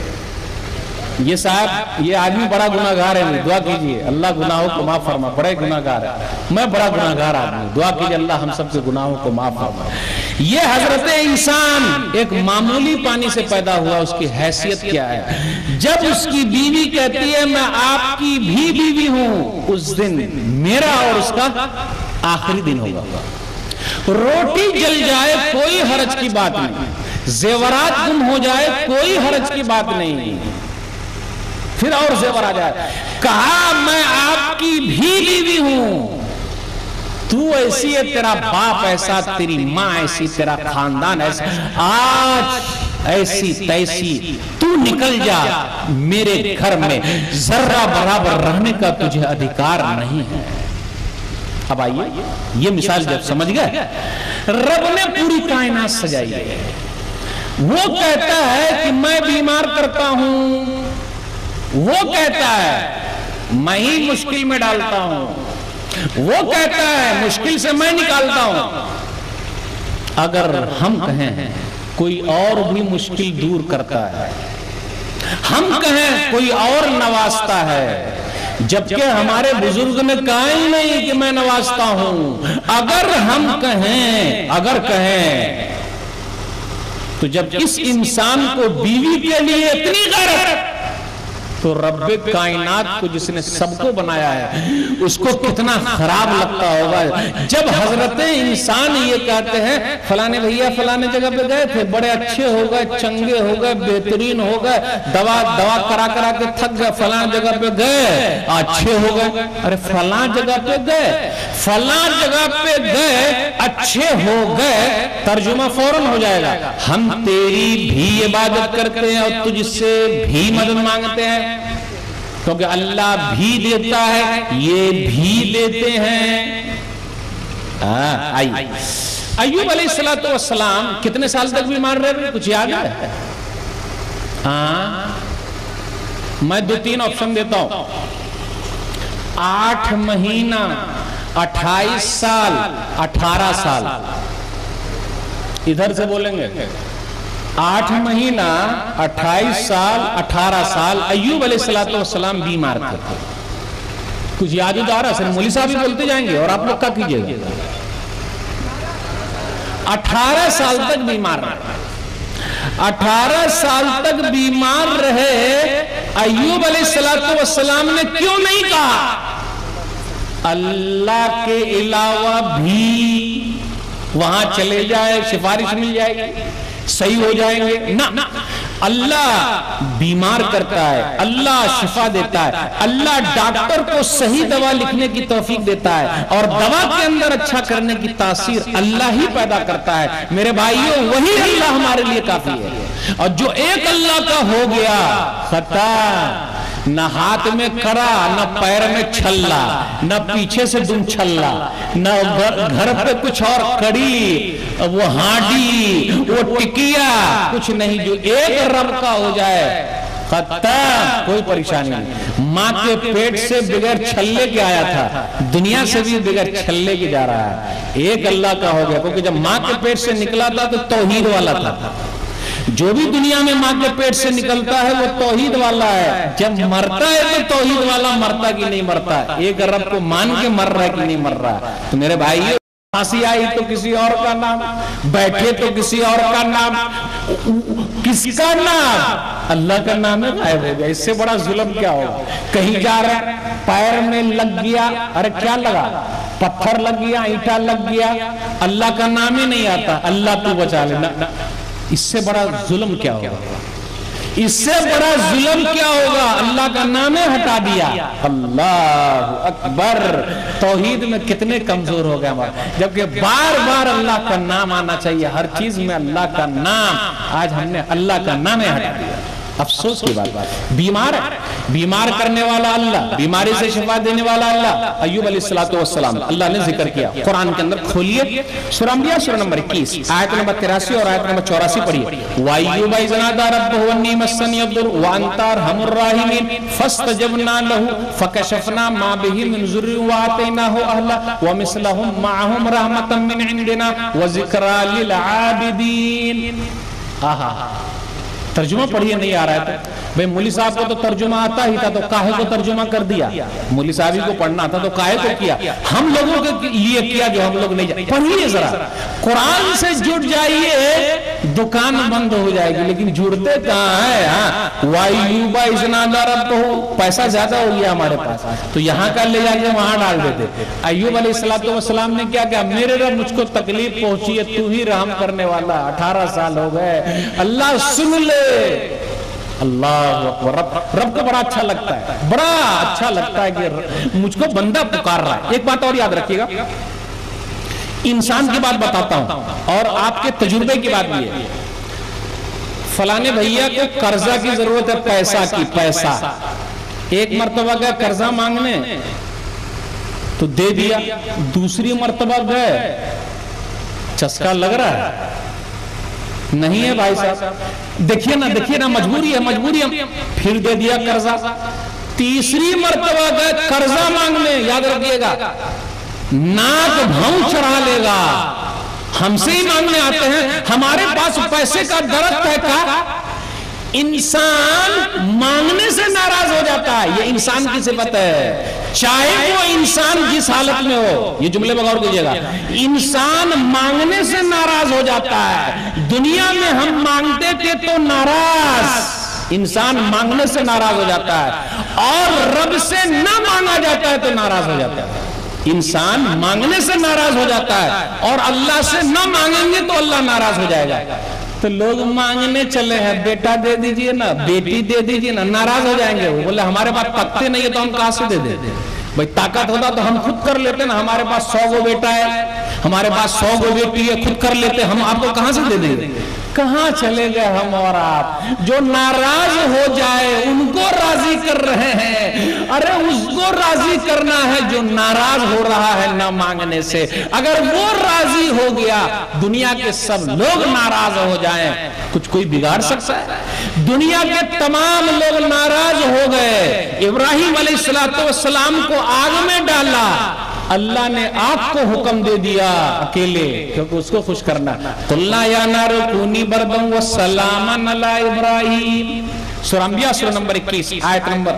یہ صاحب یہ آدمی بڑا گناہگار ہے، دعا کیجئے اللہ گناہوں کو معاف فرما، بڑے گناہگار ہے، میں بڑا گناہگار آدمی، دعا کیجئے اللہ ہم سب کے گناہوں کو معاف فرما۔ یہ حضرت انسان ایک معمولی پانی سے پیدا ہوا، اس کی حیثیت کیا ہے؟ جب اس کی بیوی کہتی ہے میں آپ کی بھی بیوی ہوں، اس دن میرا اور اس کا آخری دن ہوگا۔ روٹی جل جائے کوئی حرج کی بات نہیں، زیورات گم ہو جائے کوئی حرج کی بات نہیں، پھر اور زیور آ جائے، کہا میں آپ کی بھی بیوی ہوں، تو ایسی ہے، تیرا باپ ایسا، تیری ماں ایسی، تیرا خاندان ایسا، آج ایسی تیسی تو نکل جا، میرے گھر میں ذرہ برابر رہنے کا تجھے ادھیکار نہیں ہے۔ اب آئیے یہ مثال جب سمجھ گئے، رب نے پوری کائنات سجائی ہے، وہ کہتا ہے کہ میں بیمار کرتا ہوں، وہ کہتا ہے میں ہی مشکل میں ڈالتا ہوں، وہ کہتا ہے مشکل سے میں نکالتا ہوں۔ اگر ہم کہیں کوئی اور بھی مشکل دور کرتا ہے، ہم کہیں کوئی اور نوازتا ہے، جبکہ ہمارے بزرگ نے کہا ہی نہیں کہ میں نوازتا ہوں، اگر ہم کہیں اگر کہیں تو جب اس انسان کو بیوی کے لیے اتنی غیرت، تو رب کائنات کو جس نے سب کو بنایا ہے اس کو کتنا خراب لگتا ہوگا جب حضرت انسان یہ کہتے ہیں فلانے بھیا فلانے جگہ پہ گئے تھے، بڑے اچھے ہو گئے، چنگے ہو گئے، بہترین ہو گئے، دوا دوا کرا کرا کے تھک گئے، فلاں جگہ پہ گئے اچھے ہو گئے۔ ارے فلاں جگہ پہ گئے فلاں جگہ پہ گئے اچھے ہو گئے، ترجمہ فوراً ہو جائے گا، ہم تیری بھی عبادت کرتے ہیں اور تجھ سے بھی مدد مانگتے ہیں، کیونکہ اللہ بھی دیتا ہے، یہ بھی دیتے ہیں۔ آئیے ایوب علیہ السلام کتنے سال تک بیمار رہے، کچھ یاد ہے؟ میں دو تین آپشن دیتا ہوں، آٹھ مہینہ، اٹھائیس سال، اٹھارہ سال، ادھر سے بولیں گے آٹھ مہینہ، اٹھائیس سال، اٹھارہ سال ایوب علیہ السلام بیمار تھے۔ کچھ یاد آ رہا؟ سر مولی صاحب بھی بولتے جائیں گے اور آپ لوگ کیا کیجئے گا؟ اٹھارہ سال تک بیمار رہے، اٹھارہ سال تک بیمار رہے۔ ایوب علیہ السلام نے کیوں نہیں کہا اللہ کے علاوہ بھی وہاں چلے جائے، سفارش مل جائے گی، صحیح ہو جائیں گے؟ نہ، اللہ بیمار کرتا ہے، اللہ شفا دیتا ہے، اللہ ڈاکٹر کو صحیح دوا لکھنے کی توفیق دیتا ہے، اور دوا کے اندر اچھا کرنے کی تاثیر اللہ ہی پیدا کرتا ہے۔ میرے بھائیوں وہی اللہ ہمارے لیے کافی ہے، اور جو ایک اللہ کا ہو گیا خطا، نہ ہاتھ میں کرا، نہ پیر میں چھلا، نہ پیچھے سے دم چھلا، نہ گھر پہ کچھ اور کڑی، وہ ہانڈی، وہ ٹکیا، کچھ نہیں، جو ایک رب کا ہو جائے ختم، کوئی پریشانی نہیں۔ ماں کے پیٹ سے بغیر چھلے کے آیا تھا، دنیا سے بھی بغیر چھلے کی جا رہا ہے، ایک اللہ کا ہو گیا، کیونکہ جب ماں کے پیٹ سے نکلا تھا تو توحید والا تھا، جو بھی دنیا میں ماں کے پیٹ سے نکلتا ہے وہ توحید والا ہے، جب مرتا ہے تو توحید والا مرتا کی نہیں مرتا، ایک رب کو مان کے مر رہا ہے کہ نہیں مر رہا۔ تو میرے بھائیو، پھانسی آئی تو کسی اور کا نام، بیٹھے تو کسی اور کا نام، کس کا نام؟ اللہ کا نام ہے، غائب ہو گیا۔ اس سے بڑا ظلم کیا ہو؟ کہیں جا رہا پیر میں لگ گیا، ارے کیا لگا؟ پتھر لگ گیا، اینٹا لگ گیا، اللہ کا نام ہی نہیں آتا، اللہ تو بچا لینا، اس سے بڑا ظلم کیا ہوگا؟ اس سے بڑا ظلم کیا ہوگا؟ اللہ کا نام ہٹا دیا۔ اللہ اکبر، توحید میں کتنے کمزور ہو گئے ہمارے، جبکہ بار بار اللہ کا نام آنا چاہیے، ہر چیز میں اللہ کا نام۔ آج ہم نے اللہ کا نام ہٹا دیا، افسوس کی بات۔ بیمار ہے، بیمار کرنے والا اللہ، بیماری سے شفا دینے والا اللہ۔ ایوب علیہ السلام اللہ نے ذکر کیا قرآن کے اندر، کھولیے سورہ انبیاء سورہ نمبر اکیس آیت نمبر تراسی اور آیت نمبر چوراسی پڑھیے۔ وَأَيُّوبَ إِذْ نَادَىٰ رَبَّهُ أَنِّي مَسَّنِيَ الضُّرُّ وَأَنتَ أَرْحَمُ الرَّاحِمِينَ فَاسْتَجَبْنَا لَهُ فَكَشَفْنَا مَا بِهِ مِنْ ضُرٍّ وَآتَيْنَاهُ أَهْلَهُ وَمِثْلَهُم مَّعَهُمْ رَحْمَةً مِّنْ عِندِنَا وَذِكْرَىٰ لِلْعَابِدِينَ۔ آہا، ترجمہ پڑھیے، نہیں آ رہا ہے بھئی مولی صاحب کو تو ترجمہ آتا ہی تھا تو کاہے کو ترجمہ کر دیا؟ مولی صاحبی کو پڑھنا تھا تو کاہے کو کیا؟ ہم لوگوں کے لیے کیا جو ہم لوگ نہیں جائے۔ پڑھیے ذرا، قرآن سے جڑ جائیے، دکان بند ہو جائے گی، لیکن جڑتے کہاں ہے؟ وَأَيُّوبَ إِذْ نَادَىٰ رَبَّهُ، پیسہ زیادہ ہو گیا ہمارے پاس تو یہاں کا لے جا کے وہاں ڈال دیتے۔ ایوب علیہ السلام نے کیا کہا؟ میرے رب مجھ کو تکلیف پہنچی ہے، تو ہی رحم کرنے والا، اٹھارہ سال ہو گئے، اللہ سن لے۔ اللہ اکبر، رب, رب کو بڑا اچھا لگتا ہے، بڑا اچھا لگتا ہے کہ مجھ کو بندہ پکار رہا ہے۔ ایک بات اور یاد رکھیے گا، انسان کی بات بتاتا ہوں اور آپ کے تجربے کی بات بھی ہے۔ فلانے بھیا کو قرضہ کی ضرورت ہے، پیسہ کی، پیسہ ایک مرتبہ گئے قرضہ مانگنے تو دے دیا، دوسری مرتبہ گئے چسکا لگ رہا ہے، نہیں ہے بھائی صاحب، دیکھیے نا دیکھیے نا مجبوری ہے مجبوری ہے، پھر دے دیا قرضہ، تیسری مرتبہ گئے قرضہ مانگنے، یاد رکھیے گا ناک بھاؤں چڑھا لے گا، ہم سے ہی مانگنے آتے ہیں، ہمارے پاس پیسے کا درخت ہے کا، انسان مانگنے سے ناراض ہو جاتا ہے، یہ انسان کی صفت ہے، چاہے وہ انسان جس حالت میں ہو، یہ جملے میں غور کیجئے گا، انسان مانگنے سے ناراض ہو جاتا ہے۔ دنیا میں ہم مانگتے تھے تو ناراض، انسان مانگنے سے ناراض ہو جاتا ہے، اور رب سے نہ مانگا جاتا ہے تو ناراض ہو جاتا ہے۔ انسان مانگنے سے ناراض ہو جاتا ہے اور اللہ سے نہ مانگیں گے تو اللہ ناراض ہو جائے گا۔ تو لوگ مانگنے چلے ہیں، بیٹا دے دیجئے نا، بیٹی دے دیجئے نا، ناراض ہو جائیں گے، وہ بولے ہمارے پاس تختے نہیں ہے تو ہم کہاں سے دے دے دیں؟ بھئی طاقت ہوتا تو ہم خود کر لیتے نا، ہمارے پاس سو گو بیٹا ہے، ہمارے پاس سو گو بیٹی ہے، خود کر لیتے، ہم آپ کو کہاں سے دے دیں؟ کہاں چلے گئے ہم اور آپ؟ جو ناراض ہو جائے ان کو راضی کر رہے ہیں، ارے اس کو راضی کرنا ہے جو ناراض ہو رہا ہے نہ مانگنے سے۔ اگر وہ راضی ہو گیا، دنیا کے سب لوگ ناراض ہو جائیں، کچھ کوئی بگاڑ سکتا ہے؟ دنیا کے تمام لوگ ناراض ہو گئے، ابراہیم علیہ السلام کو آگ میں ڈالا، اللہ نے آگ کو حکم دے دیا اکیلے، کیونکہ اس کو خوش کرنا، قُلْنَا يَا نَارُ كُونِي بَرْدًا وَسَلَامًا عَلَىٰ إِبْرَاہِيمَ۔ سورہ انبیاء سورہ نمبر اکیس آیت نمبر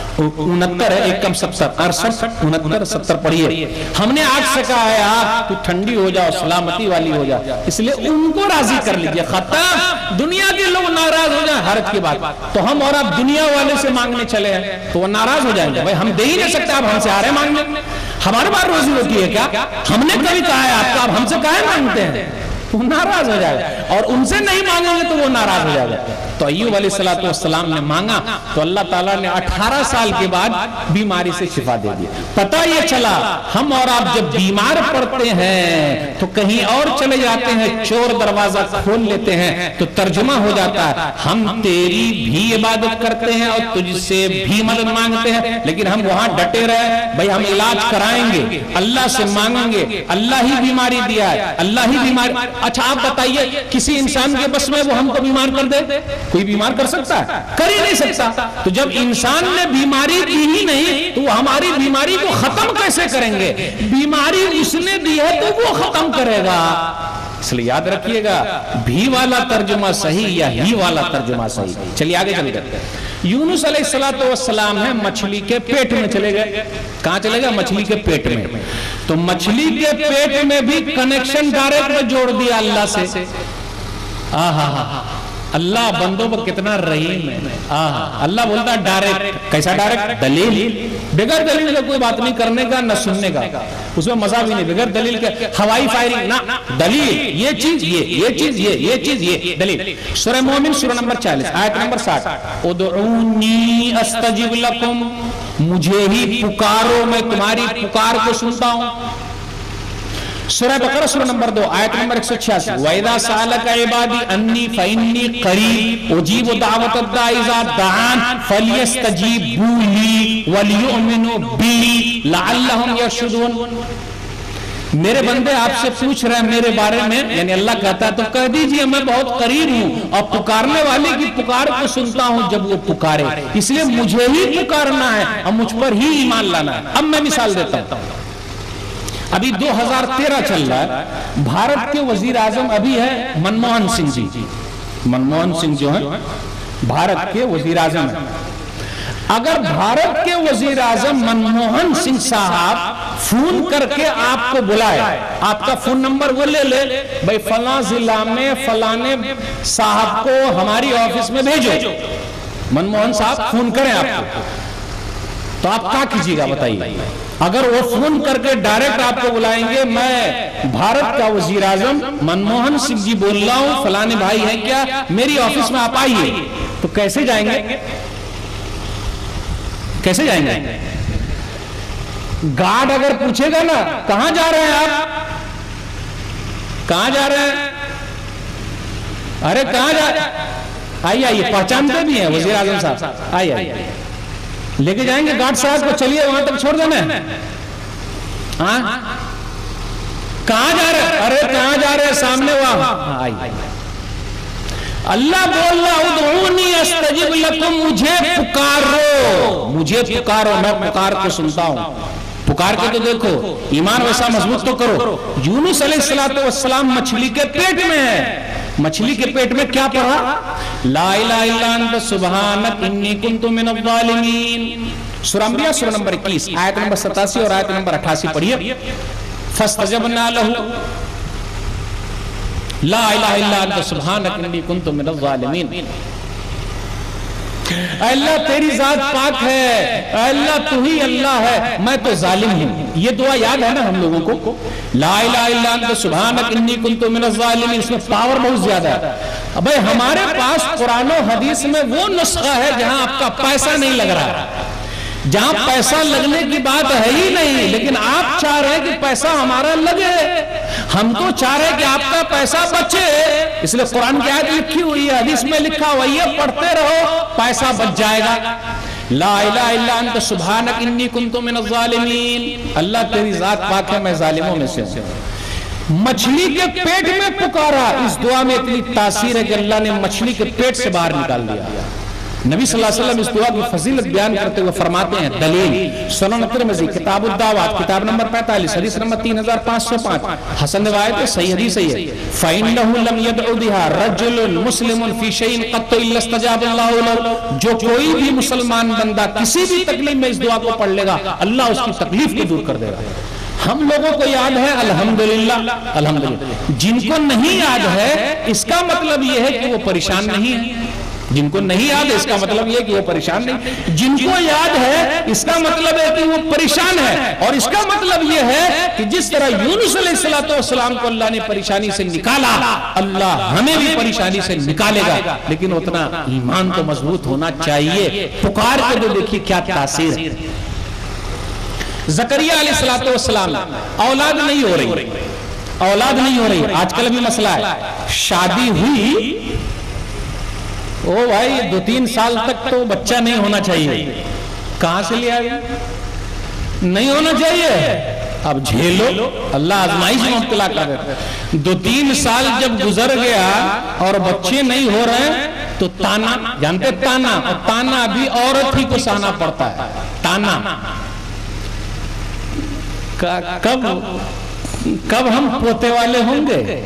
انہتر ہے، ایک کم ستر، ارسٹھ انہتر ستر پڑھیے۔ ہم نے آگ سے کہا ہے آگ تو ٹھنڈی ہو جاؤ، سلامتی والی ہو جاؤ، اس لئے ان کو راضی کر لیجئے، ختم۔ دنیا کے لوگ ناراض ہو جائیں، حرج کی بات، تو ہم اور آپ دنیا والے سے مانگنے چلے ہیں تو وہ ناراض ہو جائیں گے، بھائی ہم دے ہی نہیں سکتے، آپ ہم سے آ رہے مانگنے، ہمارے پاس روزی ہوتی ہے کیا؟ ہم نے کبھی کہا ہے آپ کا، آپ ہم سے کہا ہے مانگتے ہیں؟ وہ ناراض ہو جائے گا، اور ان سے نہیں مانگیں گے تو وہ ناراض ہو جائے گا۔ تو ایوب علیہ السلام نے مانگا تو اللہ تعالیٰ نے اٹھارہ سال کے بعد بیماری سے شفا دے دی۔ پتہ یہ چلا ہم اور آپ جب بیمار پڑتے ہیں تو کہیں اور چلے جاتے ہیں، چور دروازہ کھول لیتے ہیں تو ترجمہ ہو جاتا ہے ہم تیری بھی عبادت کرتے ہیں اور تجھ سے بھی مدد مانگتے ہیں، لیکن ہم وہاں ڈٹے رہے، بھئی ہم علاج کرائیں گے، اللہ سے مانگیں گے، اللہ ہی بیماری دیا ہے، اللہ ہی بیماری۔ اچھا آپ بتائیے کسی انسان کے بس میں وہ ہم کو بیمار کر دے؟ کوئی بیمار کر سکتا ہے؟ کر ہی نہیں سکتا۔ تو جب انسان نے بیماری دی ہی نہیں تو وہ ہماری بیماری کو ختم کیسے کریں گے؟ بیماری اس نے دی ہے تو وہ ختم کرے گا۔ اس لئے یاد رکھیے گا، بھی والا ترجمہ صحیح یا ہی والا ترجمہ صحیح۔ چلیے آگے چل گئے۔ یونس علیہ السلام ہے مچھلی کے پیٹ میں چلے گئے، کہاں چلے گئے؟ مچھلی کے پیٹ میں۔ تو مچھلی کے پیٹ میں بھی کنیکشن ڈائریکٹ میں جوڑ دیا اللہ سے۔ آہا اللہ بندوں پر کتنا رحیم ہے. اللہ بولتا ہے ڈائریکٹ. کیسا ڈائریکٹ؟ دلیل. بغیر دلیل کا کوئی بات نہیں کرنے کا نہ سننے کا, اس میں مزہ بھی نہیں. بغیر دلیل کے ہوائی فائرنگ نہ, دلیل یہ چیز یہ یہ چیز یہ یہ چیز یہ دلیل. سورہ مومن سورہ نمبر چالیس آیت نمبر ساٹھ. ادعونی استجب لکم, مجھے ہی پکارو میں تمہاری پکار کو سنتا ہوں. سورہ بقرہ سورہ نمبر دو آیت نمبر ایک سو چھیاسی. وَإِذَا سَأَلَكَ عِبَادِي أَنِّي فَإِنِّي قَرِيبٌ أُجِيبُ دَعْوَةَ الدَّاعِ إِذَا دَعَانِ فَلْيَسْتَجِيبُوا لِي وَلْيُؤْمِنُوا بِي لَعَلَّهُمْ يَرْشُدُونَ. میرے بندے آپ سے پوچھ رہے ہیں میرے بارے میں, یعنی اللہ کہتا ہے تو کہہ دیجئے میں بہت قریب ہوں اور پکارنے والے کی پکار کو سنتا ہوں جب وہ پکارے. اس لیے مجھے ہی پکارنا ہے اور مجھ پر ہی ایمان لانا ہے. اب میں مثال دیتا ہوں. ابھی دو ہزار تیرہ چل رہا ہے. بھارت کے وزیر اعظم ابھی ہے منموہن سنگھ جی. منموہن سنگھ جو ہیں بھارت کے وزیر اعظم ہیں. اگر بھارت کے وزیر اعظم منموہن سنگھ صاحب فون کر کے آپ کو بلائے, آپ کا فون نمبر وہ لے لے, بھئی فلاں ضلع میں فلانے صاحب کو ہماری آفس میں بھیجو. منموہن صاحب فون کریں آپ کو, تو آپ کیا کیجیے گا بتائیے؟ اگر وہ فون کر کے ڈائریکٹ آپ کو بلائیں گے میں بھارت کا وزیر اعظم منموہن سنگھ جی بول رہا ہوں, فلانے بھائی ہیں کیا, میری آفس میں آپ آئیے, تو کیسے جائیں گے؟ کیسے جائیں گے؟ گارڈ اگر پوچھے گا نا کہاں جا رہے ہیں آپ, کہاں جا رہے ہیں, ارے کہاں جا رہے ہیں, آئیے آئیے, پہچانتے بھی ہیں وزیر اعظم صاحب, آئیے آئیے, لے کے جائیں گے گارڈ صاحب کو, چلیے وہاں تک چھوڑ دینا ہے. ہاں کہاں جا رہے ہیں, ارے کہاں جا رہے ہیں, سامنے وہاں. آئیے. اللہ بول رہا ادعونی استجب لکم, مجھے پکارو, مجھے پکارو, میں پکار کو سنتا ہوں. پکار کے تو دیکھو, ایمان ویسا مضبوط تو کرو. یونس علیہ السلام مچھلی کے پیٹ میں ہے, مچھلی کے پیٹ میں کیا پڑھا؟ لا الہ الا انت سبحانک انی کنت من الظالمین. سورہ انبیاء سورہ نمبر اکیس آیت نمبر ستاسی اور آیت نمبر اٹھاسی پڑھیے. فاستجبنا لہ لا الہ الا انت سبحانک انی کنت من الظالمین. اے اللہ تیری ذات پاک ہے, اے اللہ تو ہی اللہ ہے, میں تو ظالم ہوں. یہ دعا یاد ہے نا ہم لوگوں کو, لا الہ الا انت سبحانک انی کنت من الظالمین. اس میں پاور بہت زیادہ ہے. اب ہمارے پاس قرآن و حدیث میں وہ نسخہ ہے جہاں آپ کا پیسہ نہیں لگ رہا, جہاں پیسہ لگنے کی بات ہے ہی نہیں, لیکن آپ چاہ رہے ہیں کہ پیسہ ہمارا لگے. ہم تو چاہ رہے ہیں کہ آپ کا پیسہ بچے, اس لیے قرآن کی آیت لکھی ہوئی ہے, حدیث میں لکھا ہوا ہے, پڑھتے رہو پیسہ بچ جائے گا. لا الہ الا انت سبحانک انی کنت من الظالمین. اللہ تیری ذات پاک ہے, میں ظالموں میں سے ہوں. مچھلی کے پیٹ میں پکارا. اس دعا میں اتنی تاثیر ہے کہ اللہ نے مچھلی کے پیٹ سے باہر نکال دیا. نبی صلی اللہ علیہ وسلم اس دعا کی فضیلت بیان کرتے ہوئے فرماتے ہیں, دلیل سنن ترمذی کتاب الدعوات کتاب نمبر پینتالیس حدیث نمبر تین ہزار پانچ سو پانچ, حسن روایت ہے, صحیح حدیث ہے. فَإِنَّهُ لَمْ يَدْعُ بِهَا رَجُلٌ مُسْلِمٌ فِي شَيْءٍ قَطَّ إِلَّا اسْتَجَابَ اللَّهُ لَهُ. جو کوئی بھی مسلمان بندہ کسی بھی تکلیف میں اس دعا کو پڑھ لے گا, اللہ اس کی تکلیف کو دور کر دے گا. ہم لوگوں کو یاد ہے الحمدللہ, الحمدللہ. جن کو نہیں یاد ہے اس کا مطلب یہ ہے کہ وہ پریشان نہیں ہے. جن کو نہیں یاد ہے اس کا مطلب یہ ہے کہ وہ پریشان نہیں. جن کو یاد ہے اس کا مطلب ہے کہ وہ پریشان ہے, اور اس کا مطلب یہ ہے کہ جس طرح یونس علیہ السلام کو اللہ نے پریشانی سے نکالا, اللہ ہمیں بھی پریشانی سے نکالے گا, لیکن اتنا ایمان تو مضبوط ہونا چاہیے. پکار کے تو دیکھیے کیا تاثیر ہے. زکریا علیہ السلام اولاد نہیں ہو رہی, اولاد نہیں ہو رہی. آج کل بھی مسئلہ ہے, شادی ہوئی, او بھائی دو تین سال تک تو بچہ نہیں ہونا چاہیے. کہاں سے لیا گیا؟ نہیں ہونا چاہیے. اب جھیلو, اللہ آزمائش میں مبتلا کر دیتا ہے. دو تین سال جب گزر گیا اور بچے نہیں ہو رہے ہیں تو تانا, جانتے تانا, اور تانا بھی عورت ہی کو سہنا پڑتا ہے. تانا کب کب ہم پوتے والے ہوں گے,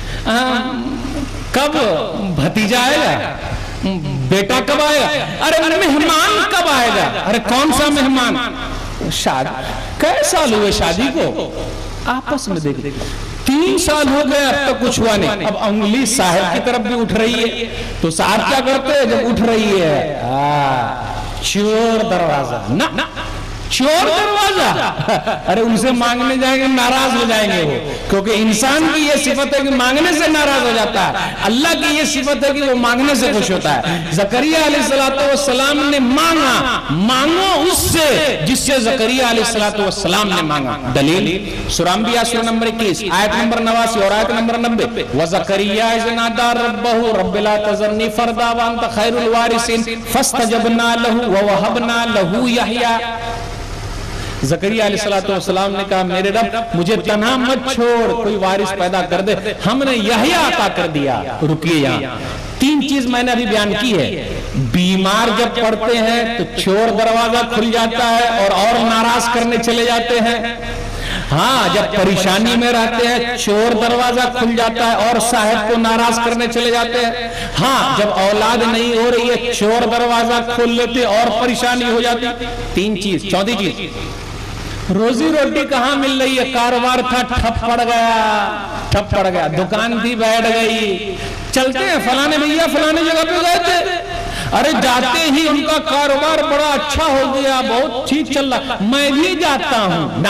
کب بھتیجا آئے گا, بیٹا کب آئے گا, ارے مہمان کب آئے گا, ارے کون سا مہمان. شادی کئی سال ہوئے شادی کو, آپس میں دیکھ تین سال ہو گئے اب تک کچھ ہوا نہیں. اب انگلی صاحب کی طرف بھی اٹھ رہی ہے تو صاحب کیا کرتے ہیں جب اٹھ رہی ہے؟ چور دروازہ. نہ چور دروازہ، ارے ان سے مانگنے جائیں گے ناراض ہو جائیں گے وہ، کیونکہ انسان کی یہ صفت ہے کہ مانگنے سے ناراض ہو جاتا ہے، اللہ کی یہ صفت ہے کہ وہ مانگنے سے خوش ہوتا ہے. زکریا علیہ السلام نے مانگا، مانگو اس سے جس سے زکریا علیہ السلام نے مانگا. دلیل سورہ انبیاء سورہ نمبر اکیس آیت نمبر نواسی اور آیت نمبر نبے. وَزَكَرِيَّا إِذْ نَادَىٰ رَبَّهُ رَبِّ لَا تَذَرْنِي فَرْدًا وَأَنْتَ خَيْرُ الْوَارِثِينَ فَاسْتَجَبْنَا لَهُ وَوَهَبْنَا لَهُ يَحْيَىٰ. زکریا علیہ السلام نے کہا میرے رب مجھے تنہا مت چھوڑ، کوئی وارث پیدا کر دے، ہم نے یحییٰ عطا کر دیا. رکیے یہاں، تین چیز میں نے ابھی بیان کی ہے. بیمار جب پڑتے ہیں تو چور دروازہ کھل جاتا ہے اور اور ناراض کرنے چلے جاتے ہیں. ہاں جب پریشانی میں رہتے ہیں چور دروازہ کھل جاتا ہے اور صاحب کو ناراض کرنے چلے جاتے ہیں. ہاں جب اولاد نہیں ہو رہی ہے چور دروازہ کھول لیتے اور پریشانی ہو جاتی. تین چیز. چوتھی چیز، روزی روٹی کہاں مل رہی ہے؟ کاروبار تھا ٹھپ پڑ گیا، ٹھپ پڑ گیا، دکان تھی بیٹھ گئی. چلتے ہیں فلانے بھیا فلانے جگہ پہ گئے تھے، ارے جاتے ہی ان کا کاروبار بڑا اچھا ہو گیا، بہت ٹھیک چل رہا، میں بھی جاتا ہوں.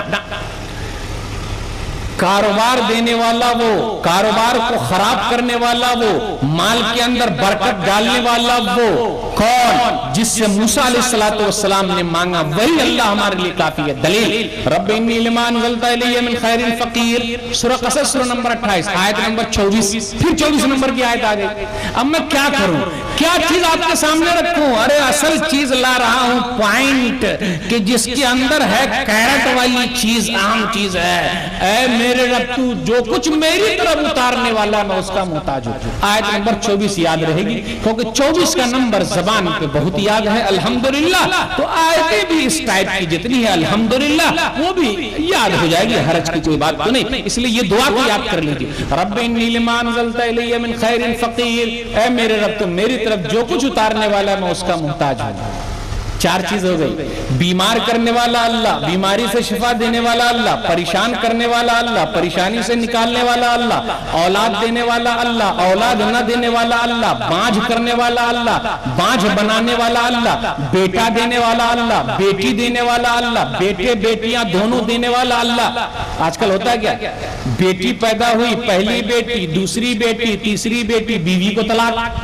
کاروبار دینے والا وہ، کاروبار کو خراب کرنے والا وہ، مال کے اندر برکت ڈالنے والا وہ کون؟ جس سے موسیٰ علیہ السلام نے مانگا وہی اللہ ہمارے لیے کافی ہے. دلیل رب انی لما انزلت الی من خیر فقیر، سورہ قصص سورہ نمبر اٹھائیس آیت نمبر چوبیس. پھر چوبیس نمبر کی آیت آ گئی. اب میں کیا کروں، کیا چیز آپ کے سامنے رکھوں؟ ارے اصل چیز لا رہا ہوں، پوائنٹ کہ جس کے اندر ہے کیرٹ والی چیز، عام چیز ہے. اے میرے رب تو جو کچھ میری طرف اتارنے والا میں اس کا محتاج ہوں. آیت نمبر چوبیس یاد رہے گی کیونکہ چوبیس کا نمبر زبان پہ بہت یاد ہے الحمدللہ. تو آیتیں بھی اس ٹائپ کی جتنی ہے الحمدللہ وہ بھی یاد ہو جائے گی، حرج کی کوئی بات تو نہیں. اس لیے یہ دعا کو یاد کر لیجیے. رب انی لما انزلت الی من خیر فقیر، اے میرے رب تو میری طرف جو کچھ اتارنے والا میں اس کا محتاج ہوں. چار چیز ہو گئی. بیمار کرنے والا اللہ، بیماری سے شفا دینے والا اللہ، پریشان کرنے والا اللہ، پریشانی سے نکالنے والا اللہ، اولاد دینے والا اللہ، اولاد نہ دینے والا اللہ، بانجھ کرنے والا اللہ، بانجھ بنانے والا اللہ، بیٹا دینے والا اللہ، بیٹی دینے والا اللہ، بیٹے بیٹیاں دونوں دینے والا اللہ. آج کل ہوتا ہے کیا، بیٹی پیدا ہوئی، پہلی بیٹی، دوسری بیٹی، تیسری بیٹی، بیوی کو طلاق.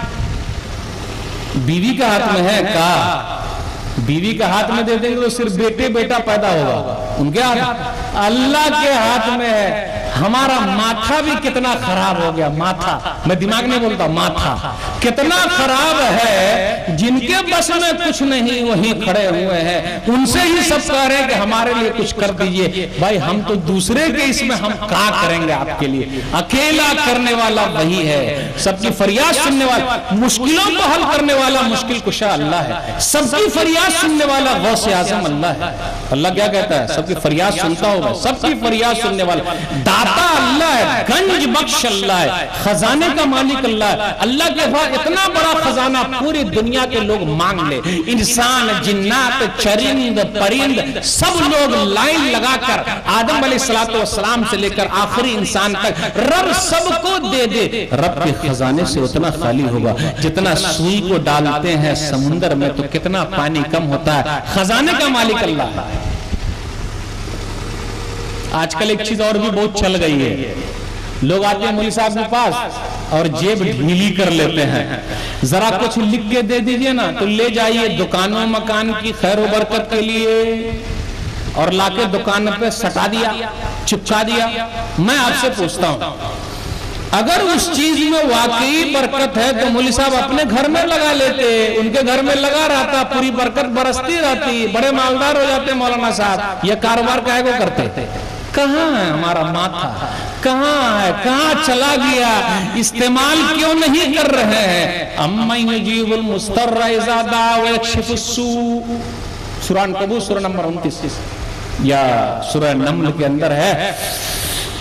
بیوی کا ہاتھ میں ہے کا بیوی کا ہاتھ میں دے دیں گے تو صرف بیٹے بیٹا پیدا ہوگا، ان کے ہاتھ اللہ کے ہاتھ میں ہے. ہمارا ماتھا بھی کتنا خراب ہو گیا، ماتھا میں دماغ نہیں بولتا، ماتھا کتنا خراب ہے. جن کے بس میں کچھ نہیں وہی کھڑے ہوئے ہیں، ان سے ہی سب کہہ رہے ہیں کہ ہمارے لیے کچھ کر دیجئے. بھائی ہم تو دوسرے کے اس میں ہم کیا کریں گے آپ کے لیے؟ اکیلا کرنے والا وہی ہے، سب کی فریاد سننے والا، مشکلوں کو حل کرنے والا مشکل کشا اللہ ہے، سب کی فریاد سننے والا غوث اعظم اللہ ہے. اللہ کیا کہتا ہے؟ سب کی فریاد سنتا ہوگا، سب کی فریاد سننے والا داتا اللہ ہے، گنج بخش اللہ ہے، خزانے کا مالک اللہ ہے. اللہ کے پاس اتنا بڑا خزانہ پوری دنیا کے لوگ مانگ لے، انسان، جنات، چرند، پرند، سب لوگ لائن لگا کر آدم علیہ السلام سے لے کر آخری انسان تک رب سب کو دے دے. رب کے خزانے سے اتنا خالی ہوگا جتنا سوئی کو ڈالتے ہیں سمندر میں تو کتنا پانی کم ہوتا ہے. خزانے کا مالک اللہ ہے. آج کل ایک چیز اور بھی بہت چل گئی ہے، لوگ آتے ہیں مولوی صاحب کے پاس اور جیب ڈھیلی کر لیتے ہیں، ذرا کچھ لکھ کے دے دیجئے نا تو لے جائیے دکانوں مکان کی خیر و برکت کے لیے، اور لا کے دکان پہ سٹا دیا، چپکا دیا. میں آپ سے پوچھتا ہوں اگر اس چیز میں واقعی برکت ہے تو مولوی صاحب اپنے گھر میں لگا لیتے، ان کے گھر میں لگا رہتا، پوری برکت برستی رہتی، بڑے مالدار ہو جاتے مولانا صاحب. یہ کاروبار کاہے کو کرتے؟ کہاں ہے ہمارا ماتھا؟ کہاں ہے؟ کہاں چلا گیا؟ استعمال کیوں نہیں کر رہے ہیں؟ اَمَّن يُجِيبُ الْمُضْطَرَّ إِذَا دَعَا وَيَكْشِفُ السُّوءَ، سورہ عنکبوت سورہ نمبر انتیس یا سورہ نمل کے اندر ہے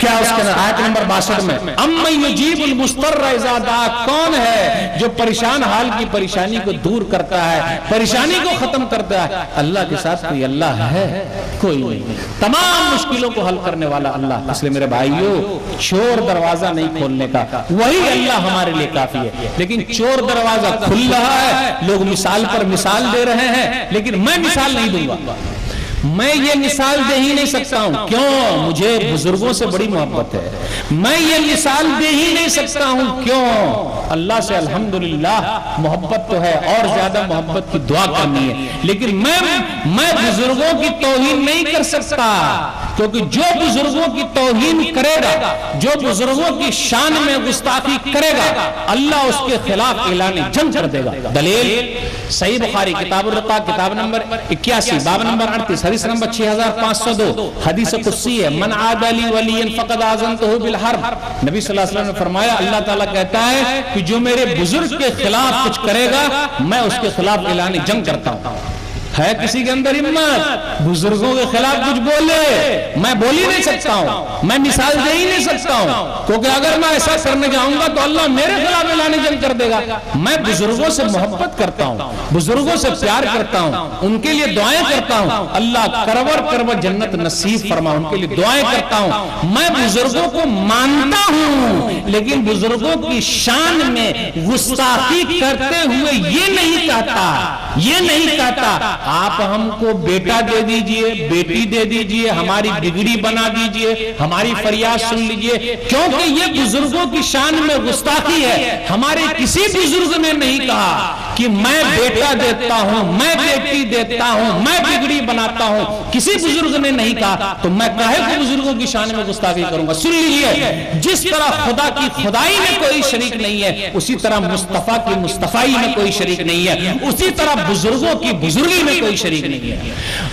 کیا اس کے آیت نمبر باسٹھ میں امن یجیب المضطر اذا دعا، کون ہے جو پریشان حال کی پریشانی کو دور کرتا ہے، پریشانی کو ختم کرتا ہے؟ اللہ کے ساتھ کوئی اللہ ہے؟ کوئی نہیں، تمام مشکلوں کو حل کرنے والا اللہ۔ اس لیے میرے بھائیوں، چور دروازہ نہیں کھولنے کا، وہی اللہ ہمارے لیے کافی ہے۔ لیکن چور دروازہ کھل رہا ہے، لوگ مثال پر مثال دے رہے ہیں، لیکن میں مثال نہیں دوں گا، میں یہ مثال دے ہی نہیں سکتا ہوں۔ کیوں؟ مجھے بزرگوں سے بڑی محبت ہے، میں یہ مثال دے ہی نہیں سکتا ہوں۔ کیوں؟ اللہ سے الحمدللہ محبت تو ہے، اور زیادہ محبت کی دعا کرنی ہے، لیکن میں میں بزرگوں کی توہین نہیں کر سکتا، کیونکہ جو بزرگوں کی توہین کرے گا، جو بزرگوں کی شان میں گستاخی کرے گا، اللہ اس کے خلاف اعلان جنگ کر دے گا۔ دلیل صحیح بخاری کتاب الرقاق کتاب نمبر اکیاسی باب نمبر اڑتیس حدیث نمبر چھ ہزار پانچ سو دو حدیث قدسی ہے، من عاد لی ولی فقد آذنتہ بالحرب۔ نبی صلی اللہ علیہ وسلم نے فرمایا، اللہ تعالیٰ کہتا ہے کہ جو میرے بزرگ کے خلاف کچھ کرے گا، میں اس کے خلاف اعلان جنگ کرتا ہوں۔ ہے کسی کے اندر ہمت بزرگوں کے خلاف کچھ بولے؟ میں بول ہی نہیں سکتا ہوں، میں مثال دے ہی نہیں سکتا ہوں، کیونکہ اگر میں ایسا کرنے جاؤں گا تو اللہ میرے خلاف اعلان جنگ کر دے گا۔ میں بزرگوں سے محبت کرتا ہوں، بزرگوں سے پیار کرتا ہوں، ان کے لیے دعائیں کرتا ہوں، اللہ کرور کرور جنت نصیب فرما، ان کے لیے دعائیں کرتا ہوں۔ میں بزرگوں کو مانتا ہوں، لیکن بزرگوں کی شان میں گستاخی کرتے ہوئے یہ نہیں کہتا، یہ نہیں کہتا آپ ہم کو بیٹا دے دیجئے، بیٹی دے دیجئے، ہماری بگڑی بنا دیجئے، ہماری فریاد سن لیجئے، کیونکہ یہ بزرگوں کی شان میں گستاخی ہے۔ ہمارے کسی بزرگ نے نہیں کہا کہ میں بیٹا دیتا ہوں، میں بیٹی دیتا ہوں، میں بگڑی بناتا ہوں، کسی بزرگ نے نہیں کہا، تو میں کہے کہ بزرگوں کی شان میں گستاخی کروں گا؟ سن لیجئے، جس طرح خدا کی خدائی میں کوئی شریک نہیں ہے، اسی طرح مصطفیٰ کی مصطفائی میں کوئی شریک نہیں ہے، اسی طرح بزرگوں کی بزرگی میں کوئی شریک نہیں ہے۔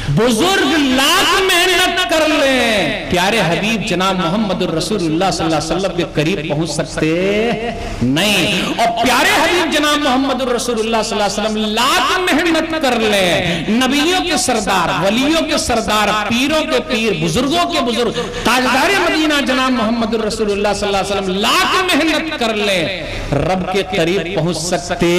بزرگ لاکھ محنت کر لیں، پیارے حبیب جناب محمد الرسول اللہ صلی اللہ علیہ وسلم کے قریب پہنچ سکتے نہیں، اور پیارے حبیب جناب محمد الرسول اللہ صلی اللہ علیہ وسلم لاکھ محنت کر لیں، نبیوں کے سردار، ولیوں کے سردار، پیروں کے پیر، بزرگوں کے بزرگ، تاجدار مدینہ جناب محمد الرسول اللہ صلی اللہ علیہ وسلم لاکھ محنت کر لیں، رب کے قریب پہنچ سکتے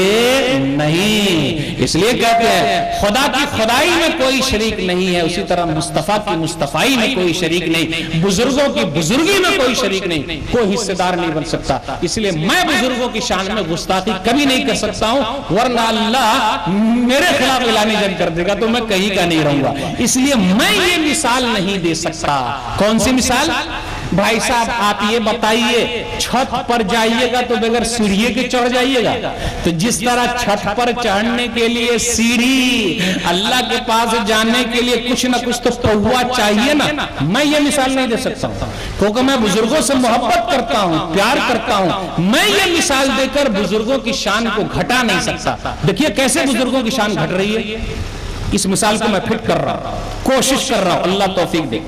نہیں۔ اس لیے کہتے ہیں خدا کی خدائی میں کوئی شریک نہیں ہے، اسی طرح مصطفیٰ کی مصطفائی میں کوئی شریک نہیں، بزرگوں کی بزرگی میں کوئی شریک نہیں، کوئی حصہ دار نہیں بن سکتا۔ اس لیے میں بزرگوں کی شان میں گستاخی کبھی نہیں کر سکتا ہوں، ورنہ اللہ میرے خلاف اعلان جنگ کر دے گا تو میں کہیں کا نہیں رہوں گا۔ اس لیے میں یہ مثال نہیں دے سکتا۔ کون سی مثال؟ بھائی صاحب آپ یہ بتائیے، چھت پر جائیے گا تو بغیر سیڑھی کے چڑھ جائیے گا؟ تو جس طرح چھت پر چڑھنے کے لیے سیڑھی، اللہ کے پاس جانے کے لیے کچھ نہ کچھ تو پہوا چاہیے نا، میں یہ مثال نہیں دے سکتا ہوں، کیونکہ میں بزرگوں سے محبت کرتا ہوں، پیار کرتا ہوں۔ میں یہ مثال دے کر بزرگوں کی شان کو گھٹا نہیں سکتا۔ دیکھیے کیسے بزرگوں کی شان گھٹ رہی ہے، اس مثال کو میں فٹ کر رہا ہوں، کوشش کر رہا ہوں، اللہ توفیق دے۔